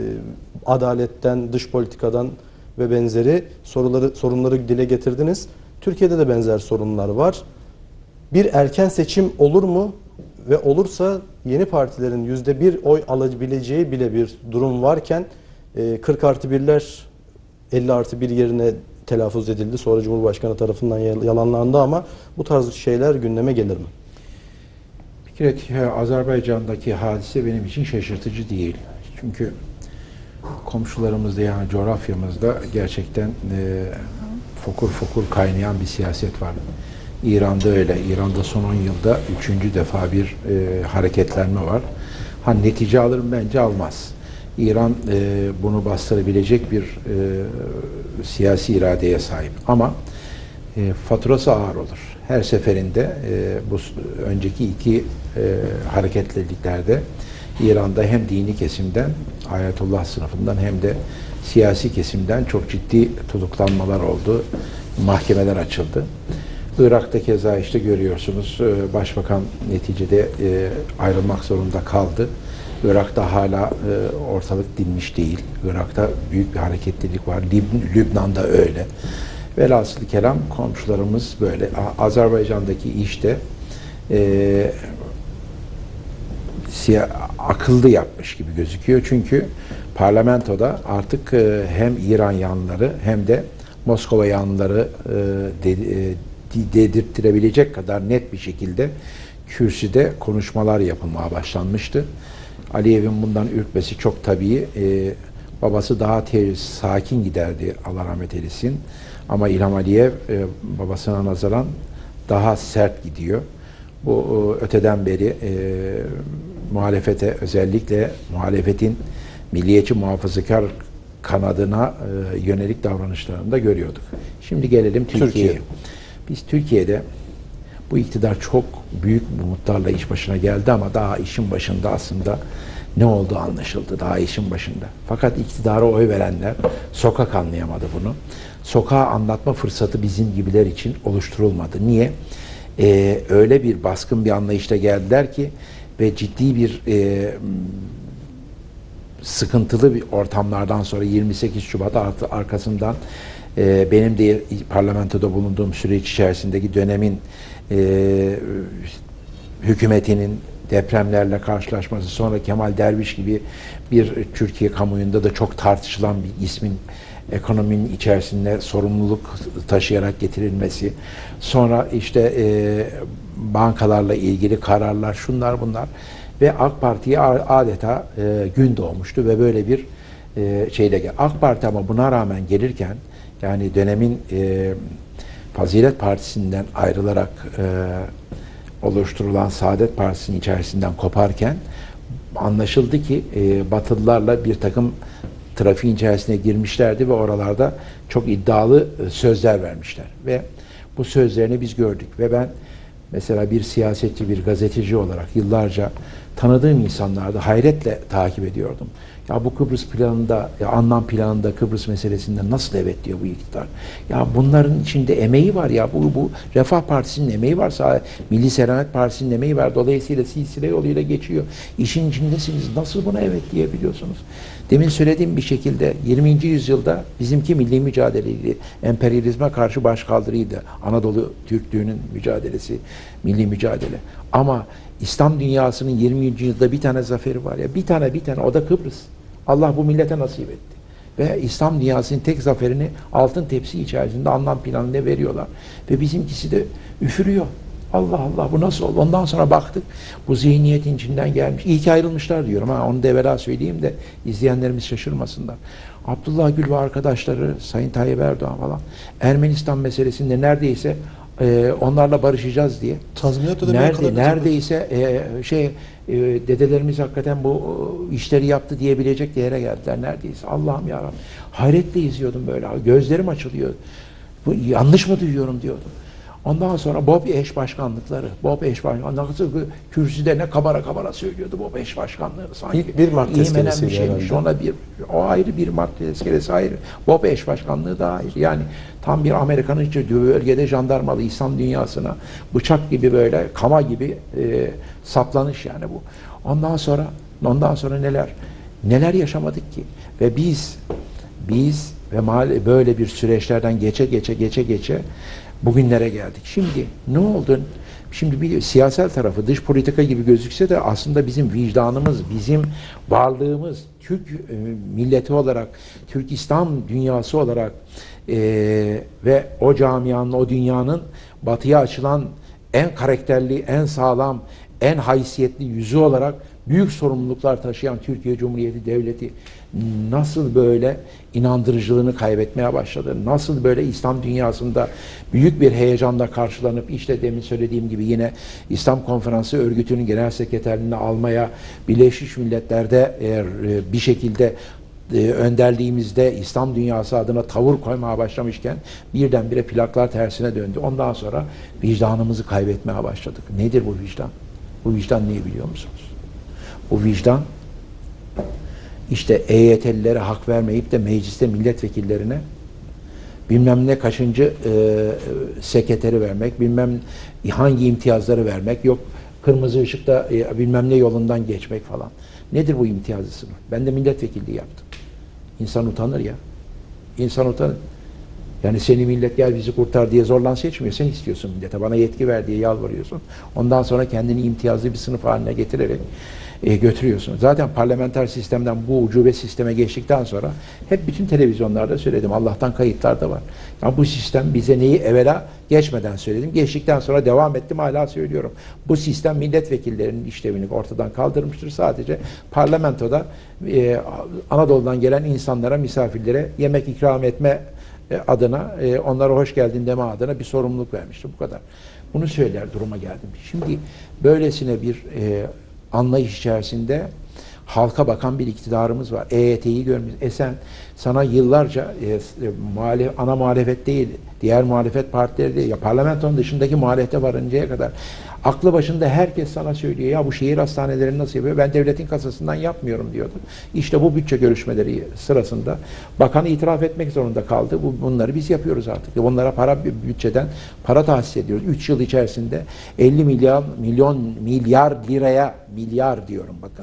adaletten, dış politikadan ve benzeri soruları, sorunları dile getirdiniz. Türkiye'de de benzer sorunlar var. Bir erken seçim olur mu? Ve olursa yeni partilerin yüzde bir oy alabileceği bile bir durum varken e, kırk artı birler elli artı bir yerine telaffuz edildi. Sonra Cumhurbaşkanı tarafından yalanlandı ama bu tarz şeyler gündeme gelir mi? Bir kere Azerbaycan'daki hadise benim için şaşırtıcı değil. Çünkü komşularımızda, yani coğrafyamızda gerçekten e, fokur fokur kaynayan bir siyaset var. İran'da öyle. İran'da son on yılda üçüncü defa bir e, hareketlenme var. Ha, netice alır mı? Bence almaz. İran e, bunu bastırabilecek bir e, siyasi iradeye sahip. Ama e, faturası ağır olur. Her seferinde e, bu önceki iki e, hareketliliklerde İran'da hem dini kesimden, Ayetullah sınıfından hem de siyasi kesimden çok ciddi tutuklanmalar oldu. Mahkemeler açıldı. Irak'ta keza işte görüyorsunuz, başbakan neticede ayrılmak zorunda kaldı. Irak'ta hala ortalık dinmiş değil. Irak'ta büyük bir hareketlilik var. Lüb- Lübnan'da öyle. Velhasıl kelam komşularımız böyle. Azerbaycan'daki işte e, siyah, akıllı yapmış gibi gözüküyor. Çünkü parlamentoda artık e, hem İran yanlıları hem de Moskova yanlıları e, de, e, dedirttirebilecek kadar net bir şekilde kürsüde konuşmalar yapılmaya başlanmıştı. Aliyev'in bundan ürkmesi çok tabii. E, babası daha te- sakin giderdi, Allah rahmet eylesin. Ama İlham Aliyev e, babasına nazaran daha sert gidiyor. Bu e, öteden beri e, muhalefete, özellikle muhalefetin milliyetçi muhafazakar kanadına e, yönelik davranışlarını da görüyorduk. Şimdi gelelim Türkiye'ye. Türkiye. Biz Türkiye'de bu iktidar çok büyük umutlarla iş başına geldi ama daha işin başında aslında ne olduğu anlaşıldı, daha işin başında. Fakat iktidara oy verenler sokak anlayamadı bunu. Sokağa anlatma fırsatı bizim gibiler için oluşturulmadı. Niye? Ee, öyle bir baskın bir anlayışla geldiler ki ve ciddi bir e, sıkıntılı bir ortamlardan sonra yirmi sekiz Şubat artı arkasından e, benim de parlamentoda bulunduğum süreç içerisindeki dönemin e, hükümetinin depremlerle karşılaşması, sonra Kemal Derviş gibi bir Türkiye kamuoyunda da çok tartışılan bir ismin ekonominin içerisinde sorumluluk taşıyarak getirilmesi, sonra işte e, bankalarla ilgili kararlar, şunlar bunlar ve AK Parti'ye adeta e, gün doğmuştu ve böyle bir e, şeyle gel. AK Parti ama buna rağmen gelirken, yani dönemin e, Fazilet Partisi'nden ayrılarak e, oluşturulan Saadet Partisi'nin içerisinden koparken anlaşıldı ki e, Batılılarla bir takım trafiğin içerisine girmişlerdi ve oralarda çok iddialı sözler vermişler. Ve bu sözlerini biz gördük. Ve ben mesela bir siyasetçi, bir gazeteci olarak yıllarca tanıdığım insanlarda hayretle takip ediyordum. Ya bu Kıbrıs planında, ya anlam planında, Kıbrıs meselesinde nasıl evet diyor bu iktidar? Ya bunların içinde emeği var ya, bu, bu Refah Partisi'nin emeği var, Milli Selamet Partisi'nin emeği var, dolayısıyla silsile yoluyla geçiyor. İşin içindesiniz, nasıl buna evet diyebiliyorsunuz? Demin söylediğim bir şekilde yirminci yüzyılda bizimki milli mücadeleydi, emperyalizme karşı başkaldırıydı. Anadolu Türklüğünün mücadelesi, milli mücadele. Ama İslam dünyasının yirminci yüzyılda bir tane zaferi var ya, bir tane bir tane, o da Kıbrıs. Allah bu millete nasip etti. Ve İslam dünyasının tek zaferini altın tepsi içerisinde anlam planıyla veriyorlar. Ve bizimkisi de üfürüyor. Allah Allah, bu nasıl oldu? Ondan sonra baktık, bu zihniyetin içinden gelmiş. İyi ki ayrılmışlar diyorum ha, onu da evvela söyleyeyim de izleyenlerimiz şaşırmasınlar. Abdullah Gül ve arkadaşları, Sayın Tayyip Erdoğan falan Ermenistan meselesinde neredeyse e, onlarla barışacağız diye. Tazminat ödemeye Nerede, kadar neredeyse e, şey e, dedelerimiz hakikaten bu e, işleri yaptı diyebilecek yere geldiler neredeyse. Allah'ım yarabbim. Hayretle izliyordum böyle. Gözlerim açılıyor. Bu, yanlış mı duyuyorum diyordum. Ondan sonra BOP eş başkanlıkları, BOP eş başkanlıkları kürsüde ne kabara kabara söylüyordu BOP eş başkanlığı sanki. İlk bir Mart tezkeresiyle bir şeymiş. Ona bir, o ayrı bir Mart tezkeresi ayrı. BOP eş başkanlığı da ayrı. Yani tam bir Amerika'nın içi bölgede jandarmalı İslam dünyasına bıçak gibi böyle kama gibi e, saplanış yani bu. Ondan sonra ondan sonra neler neler yaşamadık ki ve biz biz ve mal böyle bir süreçlerden geçe geçe geçe geçe bugünlere geldik. Şimdi ne oldu? Şimdi bir siyasal tarafı dış politika gibi gözükse de aslında bizim vicdanımız, bizim varlığımız, Türk e, milleti olarak, Türk İslam dünyası olarak e, ve o camianın, o dünyanın batıya açılan en karakterli, en sağlam, en haysiyetli yüzü olarak büyük sorumluluklar taşıyan Türkiye Cumhuriyeti Devleti nasıl böyle inandırıcılığını kaybetmeye başladı? Nasıl böyle İslam dünyasında büyük bir heyecanla karşılanıp işte demin söylediğim gibi yine İslam Konferansı Örgütü'nün genel sekreterliğini almaya, Birleşmiş Milletler'de eğer bir şekilde önderliğimizde İslam dünyası adına tavır koymaya başlamışken birdenbire plaklar tersine döndü. Ondan sonra vicdanımızı kaybetmeye başladık. Nedir bu vicdan? Bu vicdan neyi biliyor musunuz? Bu vicdan işte E Y T'lilere hak vermeyip de mecliste milletvekillerine bilmem ne kaçıncı e, sekreteri vermek, bilmem hangi imtiyazları vermek, yok kırmızı ışıkta e, bilmem ne yolundan geçmek falan. Nedir bu imtiyazlı sınıf? Ben de milletvekilliği yaptım. İnsan utanır ya. İnsan utanır. Yani seni millet gel bizi kurtar diye zorlan seçmiyor. Sen istiyorsun millete. Bana yetki ver diye yalvarıyorsun. Ondan sonra kendini imtiyazlı bir sınıf haline getirerek e, götürüyorsun. Zaten parlamenter sistemden bu ucube sisteme geçtikten sonra hep bütün televizyonlarda söyledim. Allah'tan kayıtlar da var. Yani bu sistem bize neyi evvela geçmeden söyledim. Geçtikten sonra devam ettim. Hala söylüyorum. Bu sistem milletvekillerinin işlevini ortadan kaldırmıştır. Sadece parlamentoda e, Anadolu'dan gelen insanlara, misafirlere yemek ikram etme adına, onlara hoş geldin deme adına bir sorumluluk vermişti. Bu kadar. Bunu söyler duruma geldim. Şimdi böylesine bir e, anlayış içerisinde halka bakan bir iktidarımız var. E Y T'yi görmüş. E sen sana yıllarca e, muhalef, ana muhalefet değil, diğer muhalefet partileri değil, ya parlamentonun dışındaki muhalefete varıncaya kadar aklı başında herkes sana söylüyor. Ya bu şehir hastaneleri nasıl yapıyor? Ben devletin kasasından yapmıyorum diyordu. İşte bu bütçe görüşmeleri sırasında bakan itiraf etmek zorunda kaldı. Bu, bunları biz yapıyoruz artık. Onlara para bütçeden para tahsis ediyoruz. üç yıl içerisinde elli milyar milyon milyar liraya, milyar diyorum bakın.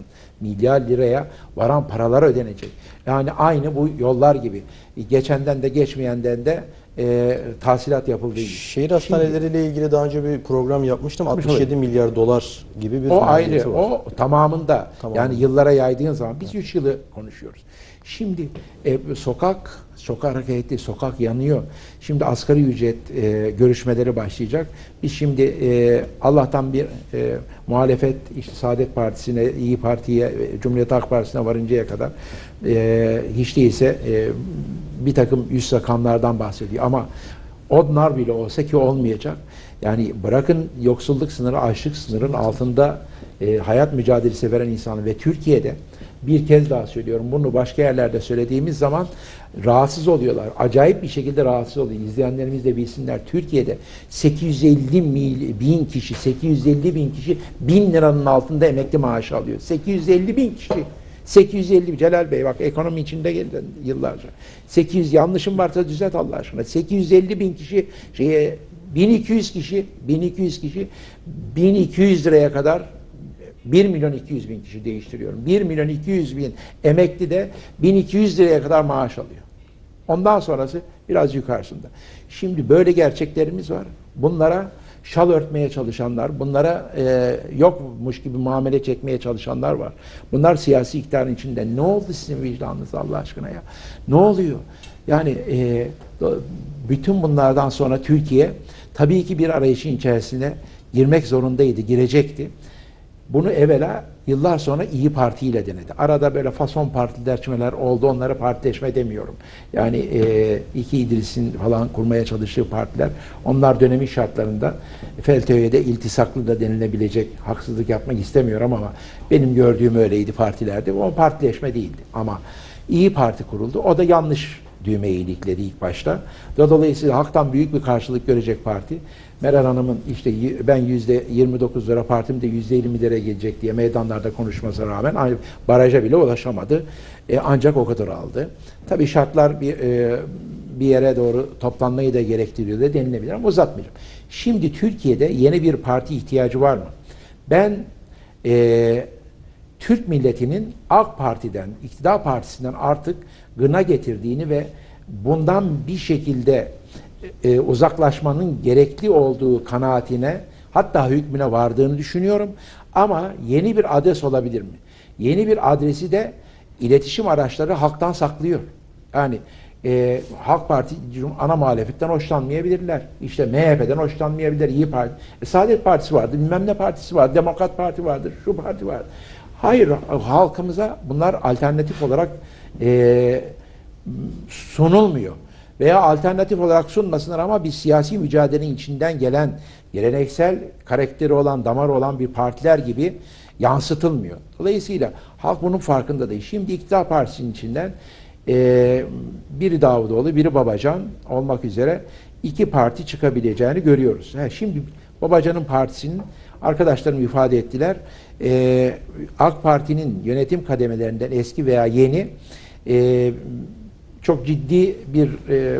milyar liraya varan paralar ödenecek. Yani aynı bu yollar gibi. Geçenden de geçmeyenden de e, tahsilat yapıldığı gibi. Şehir hastaneleriyle ilgili daha önce bir program yapmıştım. altmış yedi milyar dolar gibi bir O maliyeti ayrı, var. o tamamında. Tamamında. Yani yıllara yaydığın zaman biz üç yılı konuşuyoruz. Şimdi e, sokak, sokak hareketli, sokak yanıyor. Şimdi asgari ücret e, görüşmeleri başlayacak. Biz şimdi e, Allah'tan bir e, muhalefet, işte Saadet Partisi'ne, İyi Parti'ye, e, Cumhuriyet Halk Partisi'ne varıncaya kadar e, hiç değilse e, bir takım üst rakamlardan bahsediyor. Ama onlar bile olsa ki olmayacak. Yani bırakın yoksulluk sınırı, açlık sınırının altında e, hayat mücadelesi veren insanı ve Türkiye'de bir kez daha söylüyorum, bunu başka yerlerde söylediğimiz zaman rahatsız oluyorlar. Acayip bir şekilde rahatsız oluyor. İzleyenlerimiz de bilsinler. Türkiye'de sekiz yüz elli mil, bin kişi, sekiz yüz elli bin kişi bin liranın altında emekli maaşı alıyor. sekiz yüz elli bin kişi. sekiz yüz elli Celal Bey bak ekonomi içinde geldin yıllarca. sekiz yüz yanlışım varsa düzelt Allah aşkına. sekiz yüz elli bin kişi şeye bin iki yüz kişi bin iki yüz kişi bin iki yüz liraya kadar bir milyon iki yüz bin kişi değiştiriyorum. bir milyon iki yüz bin emekli de bin iki yüz liraya kadar maaş alıyor. Ondan sonrası biraz yukarısında. Şimdi böyle gerçeklerimiz var. Bunlara şal örtmeye çalışanlar, bunlara e, yokmuş gibi muamele çekmeye çalışanlar var. Bunlar siyasi iktidarın içinde. Ne oldu sizin vicdanınız Allah aşkına ya? Ne oluyor? Yani e, bütün bunlardan sonra Türkiye tabii ki bir arayışın içerisine girmek zorundaydı, girecekti. Bunu evvela yıllar sonra İyi Parti ile denedi. Arada böyle fason partileşmeler oldu. Onlara partileşme demiyorum. Yani e, iki İdris'in falan kurmaya çalıştığı partiler, onlar dönemin şartlarında F L T Ö'ye iltisaklı da denilebilecek, haksızlık yapmak istemiyorum ama benim gördüğüm öyleydi partilerde. O partileşme değildi. Ama İyi Parti kuruldu. O da yanlış düğmeyi ilikledi ilk başta. Dolayısıyla halktan büyük bir karşılık görecek parti. Meral Hanım'ın işte ben yüzde yirmi dokuz lira, partim de yüzde yirmi lira gelecek diye meydanlarda konuşmasına rağmen baraja bile ulaşamadı. E, ancak o kadar aldı. Tabii şartlar bir, e, bir yere doğru toplanmayı da gerektiriyor da denilebilir ama uzatmayacağım. Şimdi Türkiye'de yeni bir parti ihtiyacı var mı? Ben e, Türk milletinin AK Parti'den, iktidar partisinden artık gına getirdiğini ve bundan bir şekilde e, uzaklaşmanın gerekli olduğu kanaatine, hatta hükmüne vardığını düşünüyorum. Ama yeni bir adres olabilir mi? Yeni bir adresi de iletişim araçları halktan saklıyor. Yani e, Halk Parti ana muhalefetten hoşlanmayabilirler. İşte M H P'den hoşlanmayabilir. İyi Parti. E, Saadet Partisi vardır, bilmem ne partisi var, Demokrat Parti vardır, şu parti var. Hayır, halkımıza bunlar alternatif olarak e, sunulmuyor. Veya alternatif olarak sunmasınlar ama bir siyasi mücadelenin içinden gelen, geleneksel karakteri olan, damarı olan bir partiler gibi yansıtılmıyor. Dolayısıyla halk bunun farkında değil. Şimdi iktidar partisinin içinden e, biri Davutoğlu, biri Babacan olmak üzere iki parti çıkabileceğini görüyoruz. Ha, şimdi Babacan'ın partisinin arkadaşlarım ifade ettiler. E, AK Parti'nin yönetim kademelerinden eski veya yeni e, çok ciddi bir e,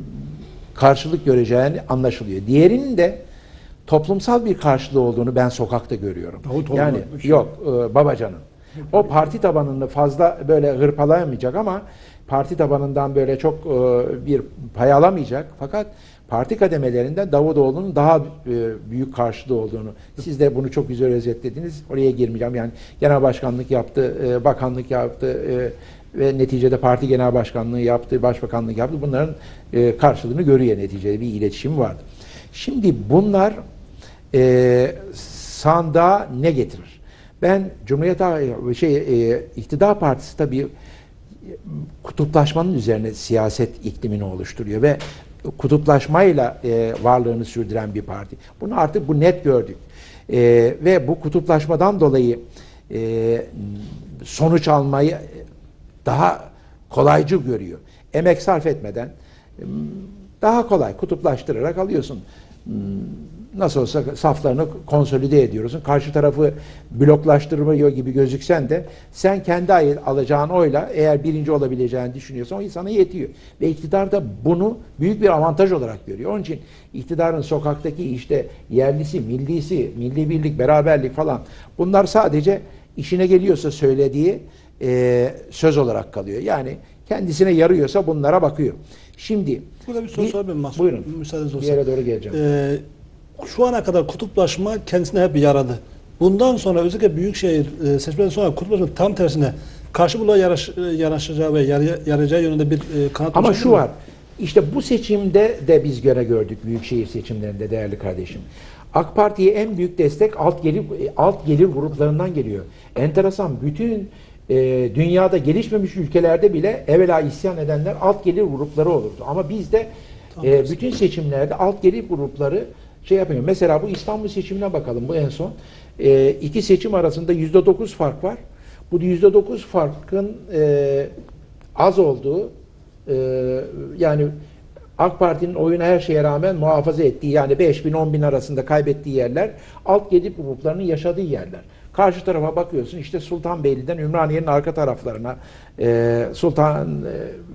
karşılık göreceğini anlaşılıyor. Diğerinin de toplumsal bir karşılığı olduğunu ben sokakta görüyorum. Davutoğlu yani şey. yok e, Babacan'ın. O parti tabanını fazla böyle hırpalayamayacak ama parti tabanından böyle çok e, bir pay alamayacak. Fakat parti kademelerinde Davutoğlu'nun daha e, büyük karşılığı olduğunu, siz de bunu çok güzel özetlediniz. Oraya girmeyeceğim. Yani genel başkanlık yaptı, e, bakanlık yaptı e, ve neticede parti genel başkanlığı yaptı, başbakanlık yaptı. Bunların e, karşılığını görüyor neticede. Bir iletişim vardı. Şimdi bunlar e, sandığa ne getirir? Ben Cumhuriyet şey e, iktidar partisi tabii kutuplaşmanın üzerine siyaset iklimini oluşturuyor ve kutuplaşmayla e, varlığını sürdüren bir parti. Bunu artık bu net gördük. E, ve bu kutuplaşmadan dolayı e, sonuç almayı daha kolaycı görüyor. Emek sarf etmeden daha kolay kutuplaştırarak alıyorsun. Nasıl olsa saflarını konsolide ediyorsun. Karşı tarafı bloklaştırmıyor gibi gözüksen de sen kendi alacağın oyla eğer birinci olabileceğini düşünüyorsan o insana yetiyor. Ve iktidar da bunu büyük bir avantaj olarak görüyor. Onun için iktidarın sokaktaki işte yerlisi, millisi, milli birlik, beraberlik falan bunlar sadece işine geliyorsa söylediği e, söz olarak kalıyor. Yani kendisine yarıyorsa bunlara bakıyor. Şimdi Burada bir soru bir- sorabilir miyim Mahsur? Buyurun. Müsaadeniz Bir olsa. yere doğru geleceğim. Ee, şu ana kadar kutuplaşma kendisine hep yaradı. Bundan sonra özellikle büyükşehir e, seçimden sonra kutuplaşma tam tersine karşı buluğa yaraş, e, yanaşacağı ve yarı, yarayacağı yönünde bir e, kanat Ama oluştu şu mu? var. İşte bu seçimde de biz göre gördük büyükşehir seçimlerinde değerli kardeşim. AK Parti'ye en büyük destek alt gelir alt gelir gruplarından geliyor. Enteresan. Bütün e, dünyada gelişmemiş ülkelerde bile evvela isyan edenler alt gelir grupları olurdu. Ama bizde e, bütün seçimlerde alt gelir grupları şey yapıyor. Mesela bu İstanbul seçimine bakalım, bu en son. E, iki seçim arasında yüzde dokuz fark var. Bu yüzde dokuz farkın e, az olduğu, e, yani AK Parti'nin oyunu her şeye rağmen muhafaza ettiği, yani beş bin on bin arasında kaybettiği yerler çeşitli gelir gruplarının yaşadığı yerler. Karşı tarafa bakıyorsun, işte Sultanbeyli'den Ümraniye'nin arka taraflarına, e, Sultan e,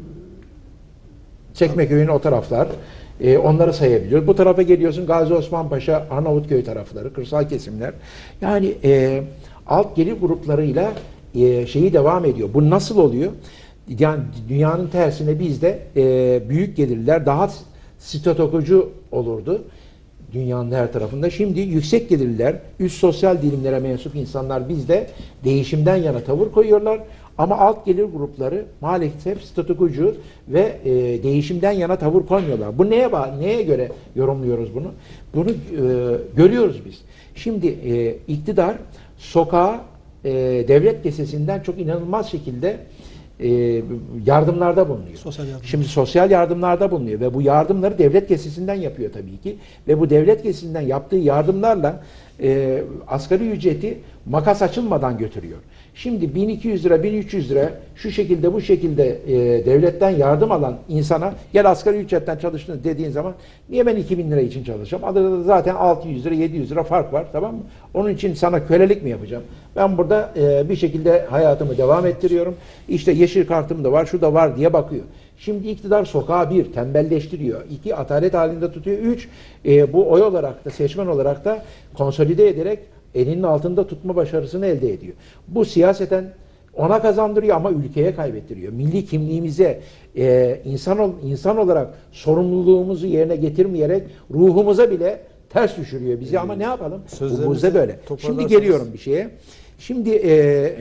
Çekmeköy'ün o taraflar, e, onları sayabiliyoruz. Bu tarafa geliyorsun, Gazi Osman Paşa, Arnavutköy tarafları, kırsal kesimler. Yani e, alt gelir gruplarıyla e, şeyi devam ediyor. Bu nasıl oluyor? Yani dünyanın tersine bizde e, büyük gelirler daha statükocu olurdu dünyanın her tarafında. Şimdi yüksek gelirler, üst sosyal dilimlere mensup insanlar bizde değişimden yana tavır koyuyorlar. Ama alt gelir grupları maalesef statükocu ve e, değişimden yana tavır koymuyorlar. Bu neye neye göre yorumluyoruz bunu? Bunu e, görüyoruz biz. Şimdi e, iktidar sokağa e, devlet kesesinden çok inanılmaz şekilde e, yardımlarda bulunuyor. Sosyal yardım. Şimdi sosyal yardımlarda bulunuyor ve bu yardımları devlet kesesinden yapıyor tabii ki. Ve bu devlet kesesinden yaptığı yardımlarla e, asgari ücreti makas açılmadan götürüyor. Şimdi bin iki yüz lira, bin üç yüz lira şu şekilde bu şekilde e, devletten yardım alan insana gel asgari ücretten çalıştın dediğin zaman niye ben iki bin lira için çalışacağım? Adada zaten altı yüz lira, yedi yüz lira fark var, tamam mı? Onun için sana kölelik mi yapacağım? Ben burada e, bir şekilde hayatımı devam ettiriyorum. İşte yeşil kartım da var, şu da var diye bakıyor. Şimdi iktidar sokağa bir, tembelleştiriyor. İki, atalet halinde tutuyor. Üç, e, bu oy olarak da, seçmen olarak da konsolide ederek elinin altında tutma başarısını elde ediyor. Bu siyaseten ona kazandırıyor ama ülkeye kaybettiriyor. Milli kimliğimize, e, insan ol, insan olarak sorumluluğumuzu yerine getirmeyerek ruhumuza bile ters düşürüyor bizi. Ama ne yapalım? Bu bizde böyle. Şimdi geliyorum bir şeye. Şimdi e,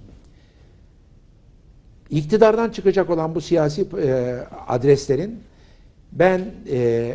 iktidardan çıkacak olan bu siyasi e, adreslerin ben e,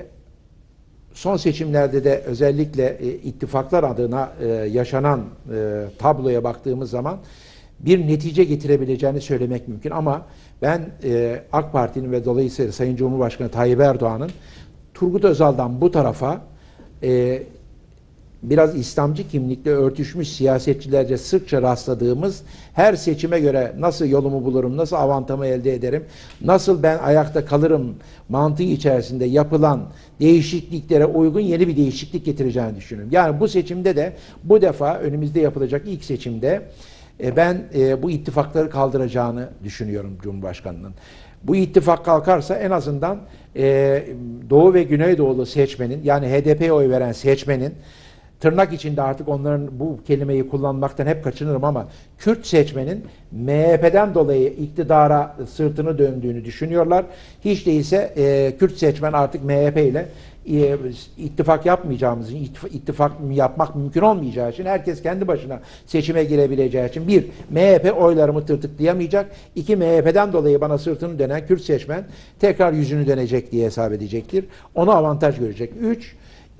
son seçimlerde de özellikle e, ittifaklar adına e, yaşanan e, tabloya baktığımız zaman bir netice getirebileceğini söylemek mümkün. Ama ben e, AK Parti'nin ve dolayısıyla Sayın Cumhurbaşkanı Tayyip Erdoğan'ın Turgut Özal'dan bu tarafa e, biraz İslamcı kimlikle örtüşmüş siyasetçilerce sıkça rastladığımız, her seçime göre nasıl yolumu bulurum, nasıl avantamı elde ederim, nasıl ben ayakta kalırım mantığı içerisinde yapılan değişikliklere uygun yeni bir değişiklik getireceğini düşünüyorum. Yani bu seçimde de, bu defa önümüzde yapılacak ilk seçimde e, ben e, bu ittifakları kaldıracağını düşünüyorum Cumhurbaşkanı'nın. Bu ittifak kalkarsa en azından e, Doğu ve Güneydoğulu seçmenin, yani H D P'ye oy veren seçmenin, tırnak içinde artık onların bu kelimeyi kullanmaktan hep kaçınırım ama Kürt seçmenin M H P'den dolayı iktidara sırtını döndüğünü düşünüyorlar. Hiç değilse e, Kürt seçmen artık M H P ile e, ittifak yapmayacağımız için, ittifak yapmak mümkün olmayacağı için, herkes kendi başına seçime girebileceği için bir, M H P oylarımı tırtıklayamayacak. İki, M H P'den dolayı bana sırtını dönen Kürt seçmen tekrar yüzünü dönecek diye hesap edecektir. Ona avantaj görecek. Üç,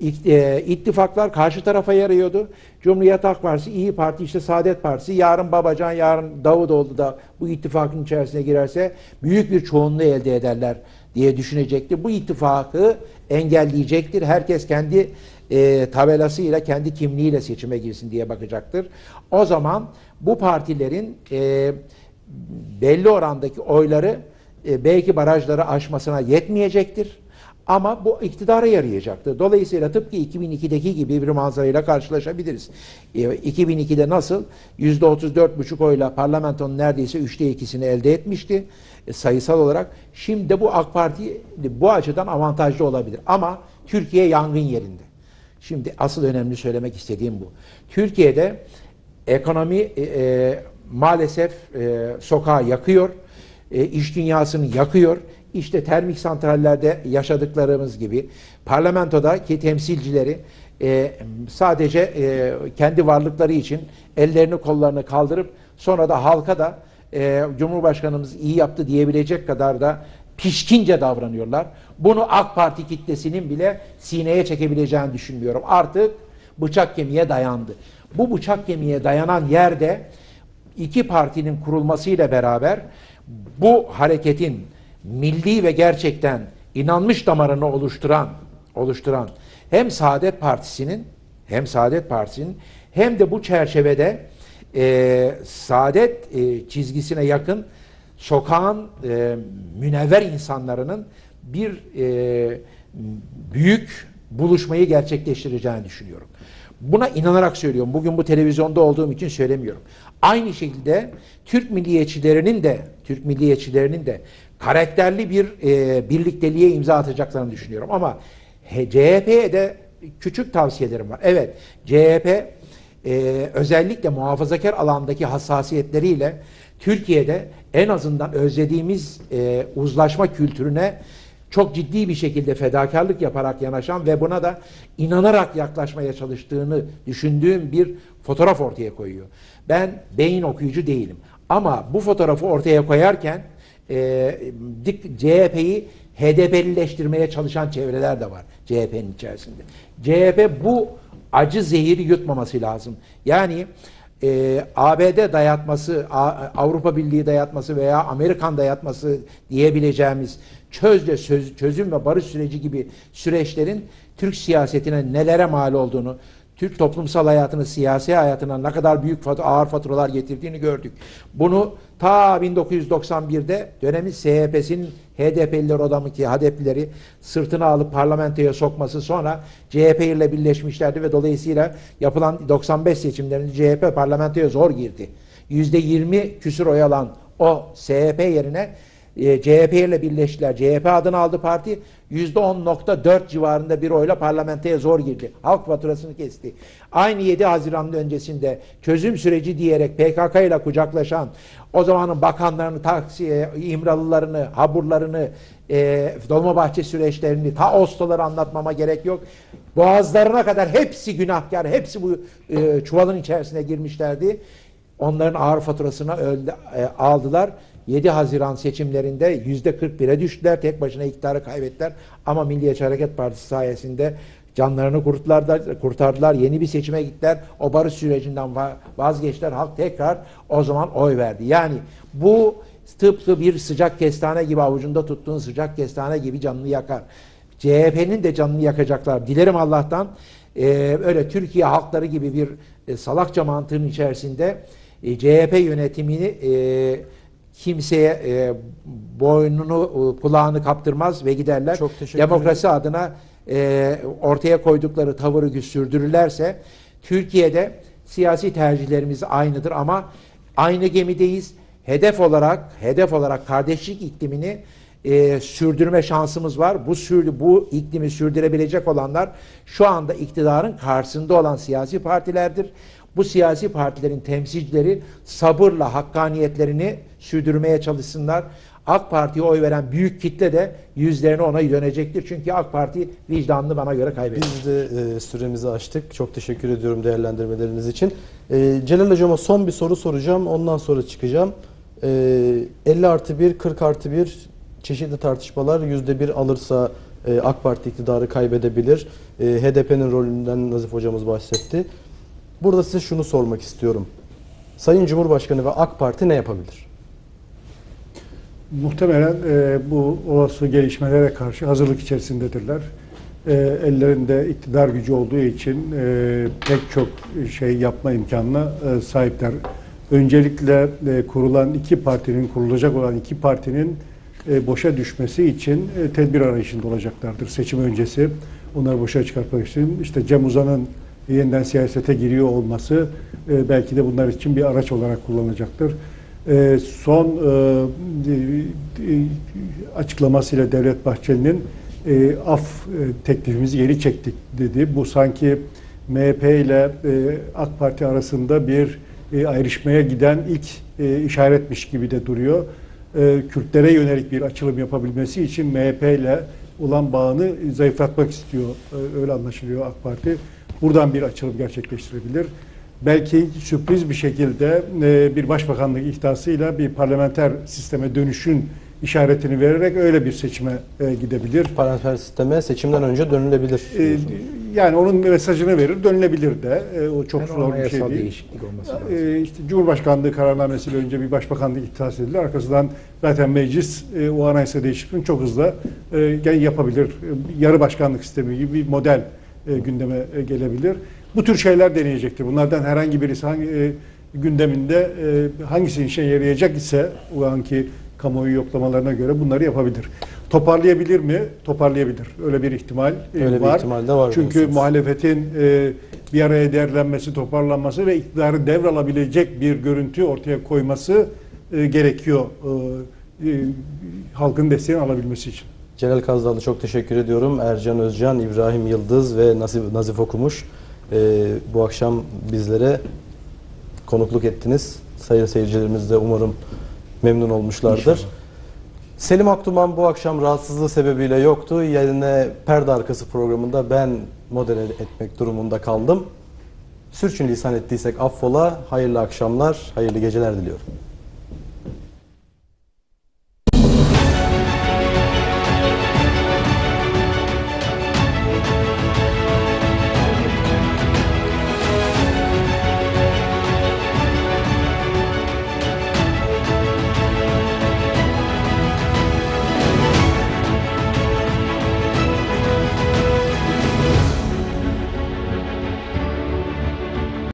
İttifaklar karşı tarafa yarıyordu. Cumhuriyet Halk Partisi, İyi Parti, işte Saadet Partisi, yarın Babacan, yarın Davutoğlu da bu ittifakın içerisine girerse büyük bir çoğunluğu elde ederler diye düşünecektir. Bu ittifakı engelleyecektir. Herkes kendi e, tabelasıyla, kendi kimliğiyle seçime girsin diye bakacaktır. O zaman bu partilerin e, belli orandaki oyları e, belki barajları aşmasına yetmeyecektir. Ama bu iktidara yarayacaktır. Dolayısıyla tıpkı iki bin ikideki gibi bir manzarayla karşılaşabiliriz. E, iki bin ikide nasıl yüzde otuz dört buçuk oyla parlamentonun neredeyse üçte ikisini elde etmişti e, sayısal olarak. Şimdi de bu AK Parti bu açıdan avantajlı olabilir. Ama Türkiye yangın yerinde. Şimdi asıl önemli söylemek istediğim bu. Türkiye'de Ekonomi e, e, maalesef e, sokağı yakıyor, e, iş dünyasını yakıyor. İşte termik santrallerde yaşadıklarımız gibi parlamentodaki temsilcileri e, sadece e, kendi varlıkları için ellerini kollarını kaldırıp sonra da halka da e, Cumhurbaşkanımız iyi yaptı diyebilecek kadar da pişkince davranıyorlar. Bunu AK Parti kitlesinin bile sineye çekebileceğini düşünmüyorum. Artık bıçak kemiğe dayandı. Bu bıçak kemiğe dayanan yerde iki partinin kurulmasıyla beraber bu hareketin milli ve gerçekten inanmış damarını oluşturan oluşturan hem Saadet Partisi'nin hem Saadet Partisi'nin hem de bu çerçevede e, Saadet e, çizgisine yakın sokağın e, münevver insanların bir e, büyük buluşmayı gerçekleştireceğini düşünüyorum. Buna inanarak söylüyorum. Bugün bu televizyonda olduğum için söylemiyorum. Aynı şekilde Türk milliyetçilerinin de Türk milliyetçilerinin de karakterli bir e, birlikteliğe imza atacaklarını düşünüyorum. Ama C H P'ye de küçük tavsiyelerim var. Evet, C H P e, özellikle muhafazakar alandaki hassasiyetleriyle Türkiye'de en azından özlediğimiz e, uzlaşma kültürüne çok ciddi bir şekilde fedakarlık yaparak yanaşan ve buna da inanarak yaklaşmaya çalıştığını düşündüğüm bir fotoğraf ortaya koyuyor. Ben beyin okuyucu değilim. Ama bu fotoğrafı ortaya koyarken e, C H P'yi H D P'lileştirmeye çalışan çevreler de var C H P'nin içerisinde. C H P bu acı zehiri yutmaması lazım. Yani e, A B D dayatması, A, Avrupa Birliği dayatması veya Amerikan dayatması diyebileceğimiz çözle söz, çözüm ve barış süreci gibi süreçlerin Türk siyasetine nelere mal olduğunu, Türk toplumsal hayatını, siyasi hayatına ne kadar büyük fat- ağır faturalar getirdiğini gördük. Bunu ta bin dokuz yüz doksan birde dönemin C H P'sinin H D P'liler odamındaki H D P'lileri sırtına alıp parlamentoya sokması, sonra C H P ile birleşmişlerdi ve dolayısıyla yapılan doksan beş seçimlerinde C H P parlamentoya zor girdi. yüzde yirmi küsur oy alan o C H P yerine E, C H P ile birleştiler. C H P adını aldı parti. yüzde on nokta dört civarında bir oyla parlamentoya zor girdi. Halk faturasını kesti. Aynı yedi Haziran'ın öncesinde çözüm süreci diyerek P K K ile kucaklaşan, o zamanın bakanlarını, taksiye, İmralılarını, haburlarını, e, Dolmabahçe süreçlerini, ta Oslo'ları anlatmama gerek yok. Boğazlarına kadar hepsi günahkar, hepsi bu e, çuvalın içerisine girmişlerdi. Onların ağır faturasını öldü, e, aldılar. yedi Haziran seçimlerinde yüzde kırk bire düştüler. Tek başına iktidarı kaybettiler. Ama Milliyetçi Hareket Partisi sayesinde canlarını kurtardılar, kurtardılar. Yeni bir seçime gittiler. O barış sürecinden vazgeçtiler. Halk tekrar o zaman oy verdi. Yani bu tıpkı bir sıcak kestane gibi, avucunda tuttuğun sıcak kestane gibi canını yakar. C H P'nin de canını yakacaklar. Dilerim Allah'tan e, öyle Türkiye halkları gibi bir e, salakça mantığın içerisinde e, C H P yönetimini e, kimseye e, boynunu, e, kulağını kaptırmaz ve giderler. Çok teşekkür Demokrasi adına e, ortaya koydukları tavırı sürdürürlerse Türkiye'de siyasi tercihlerimiz aynıdır ama aynı gemideyiz. Hedef olarak hedef olarak kardeşlik iklimini e, sürdürme şansımız var. Bu sürdü bu iklimi sürdürebilecek olanlar şu anda iktidarın karşısında olan siyasi partilerdir. Bu siyasi partilerin temsilcileri sabırla hakkaniyetlerini sürdürmeye çalışsınlar. AK Parti'ye oy veren büyük kitle de yüzlerini ona dönecektir. Çünkü AK Parti vicdanını bana göre kaybetti. Biz de e, süremizi açtık. Çok teşekkür ediyorum değerlendirmeleriniz için. E, Celal Hocam'a son bir soru soracağım. Ondan sonra çıkacağım. E, elli artı bir, kırk artı bir çeşitli tartışmalar. yüzde bir alırsa e, AK Parti iktidarı kaybedebilir. E, H D P'nin rolünden Nazif Hocamız bahsetti. Burada size şunu sormak istiyorum. Sayın Cumhurbaşkanı ve AK Parti ne yapabilir? Muhtemelen e, bu olası gelişmelere karşı hazırlık içerisindedirler. E, ellerinde iktidar gücü olduğu için e, pek çok şey yapma imkanına e, sahipler. Öncelikle e, kurulan iki partinin, kurulacak olan iki partinin e, boşa düşmesi için e, tedbir arayışında olacaklardır. Seçim öncesi onları boşa çıkartmak için. İşte Cem Uzan'ın yeniden siyasete giriyor olması e, belki de bunlar için bir araç olarak kullanılacaktır. E, son e, e, açıklamasıyla Devlet Bahçeli'nin e, af e, teklifimizi geri çektik dedi. Bu sanki M H P ile e, AK Parti arasında bir e, ayrışmaya giden ilk e, işaretmiş gibi de duruyor. E, Kürtlere yönelik bir açılım yapabilmesi için M H P ile olan bağını zayıflatmak istiyor. E, öyle anlaşılıyor AK Parti. Buradan bir açılım gerçekleştirebilir. Belki sürpriz bir şekilde e, bir başbakanlık iddiasıyla bir parlamenter sisteme dönüşün işaretini vererek öyle bir seçime e, gidebilir. Parlamenter sisteme seçimden önce dönülebilir. E, yani onun mesajını verir, dönülebilir de. E, o çok Yani zor bir şey değil. değişiklik olması lazım. E, işte Cumhurbaşkanlığı kararnamesiyle önce bir başbakanlık iddiası edilir. Arkasından zaten meclis e, o anayasa değişikliğini çok hızlı e, yapabilir. E, yarı başkanlık sistemi gibi bir model e, gündeme e, gelebilir. Bu tür şeyler deneyecektir. Bunlardan herhangi birisi hangi e, gündeminde e, hangisinin işe yarayacak ise o anki kamuoyu yoklamalarına göre bunları yapabilir. Toparlayabilir mi? Toparlayabilir. Öyle bir ihtimal e, Öyle bir var. ihtimal de var Çünkü diyorsunuz. muhalefetin e, bir araya derlenmesi, toparlanması ve iktidarı devralabilecek bir görüntü ortaya koyması e, gerekiyor e, e, halkın desteğini alabilmesi için. Celal Kazdağlı çok teşekkür ediyorum. Ercan Özcan, İbrahim Yıldız ve Nazif, Nazif Okumuş e, bu akşam bizlere konukluk ettiniz. Sayın seyircilerimiz de umarım memnun olmuşlardır. İnşallah. Selim Aktuman bu akşam rahatsızlığı sebebiyle yoktu. Yerine perde arkası programında ben modere etmek durumunda kaldım. Sürçülisan ettiysek affola. Hayırlı akşamlar, hayırlı geceler diliyorum.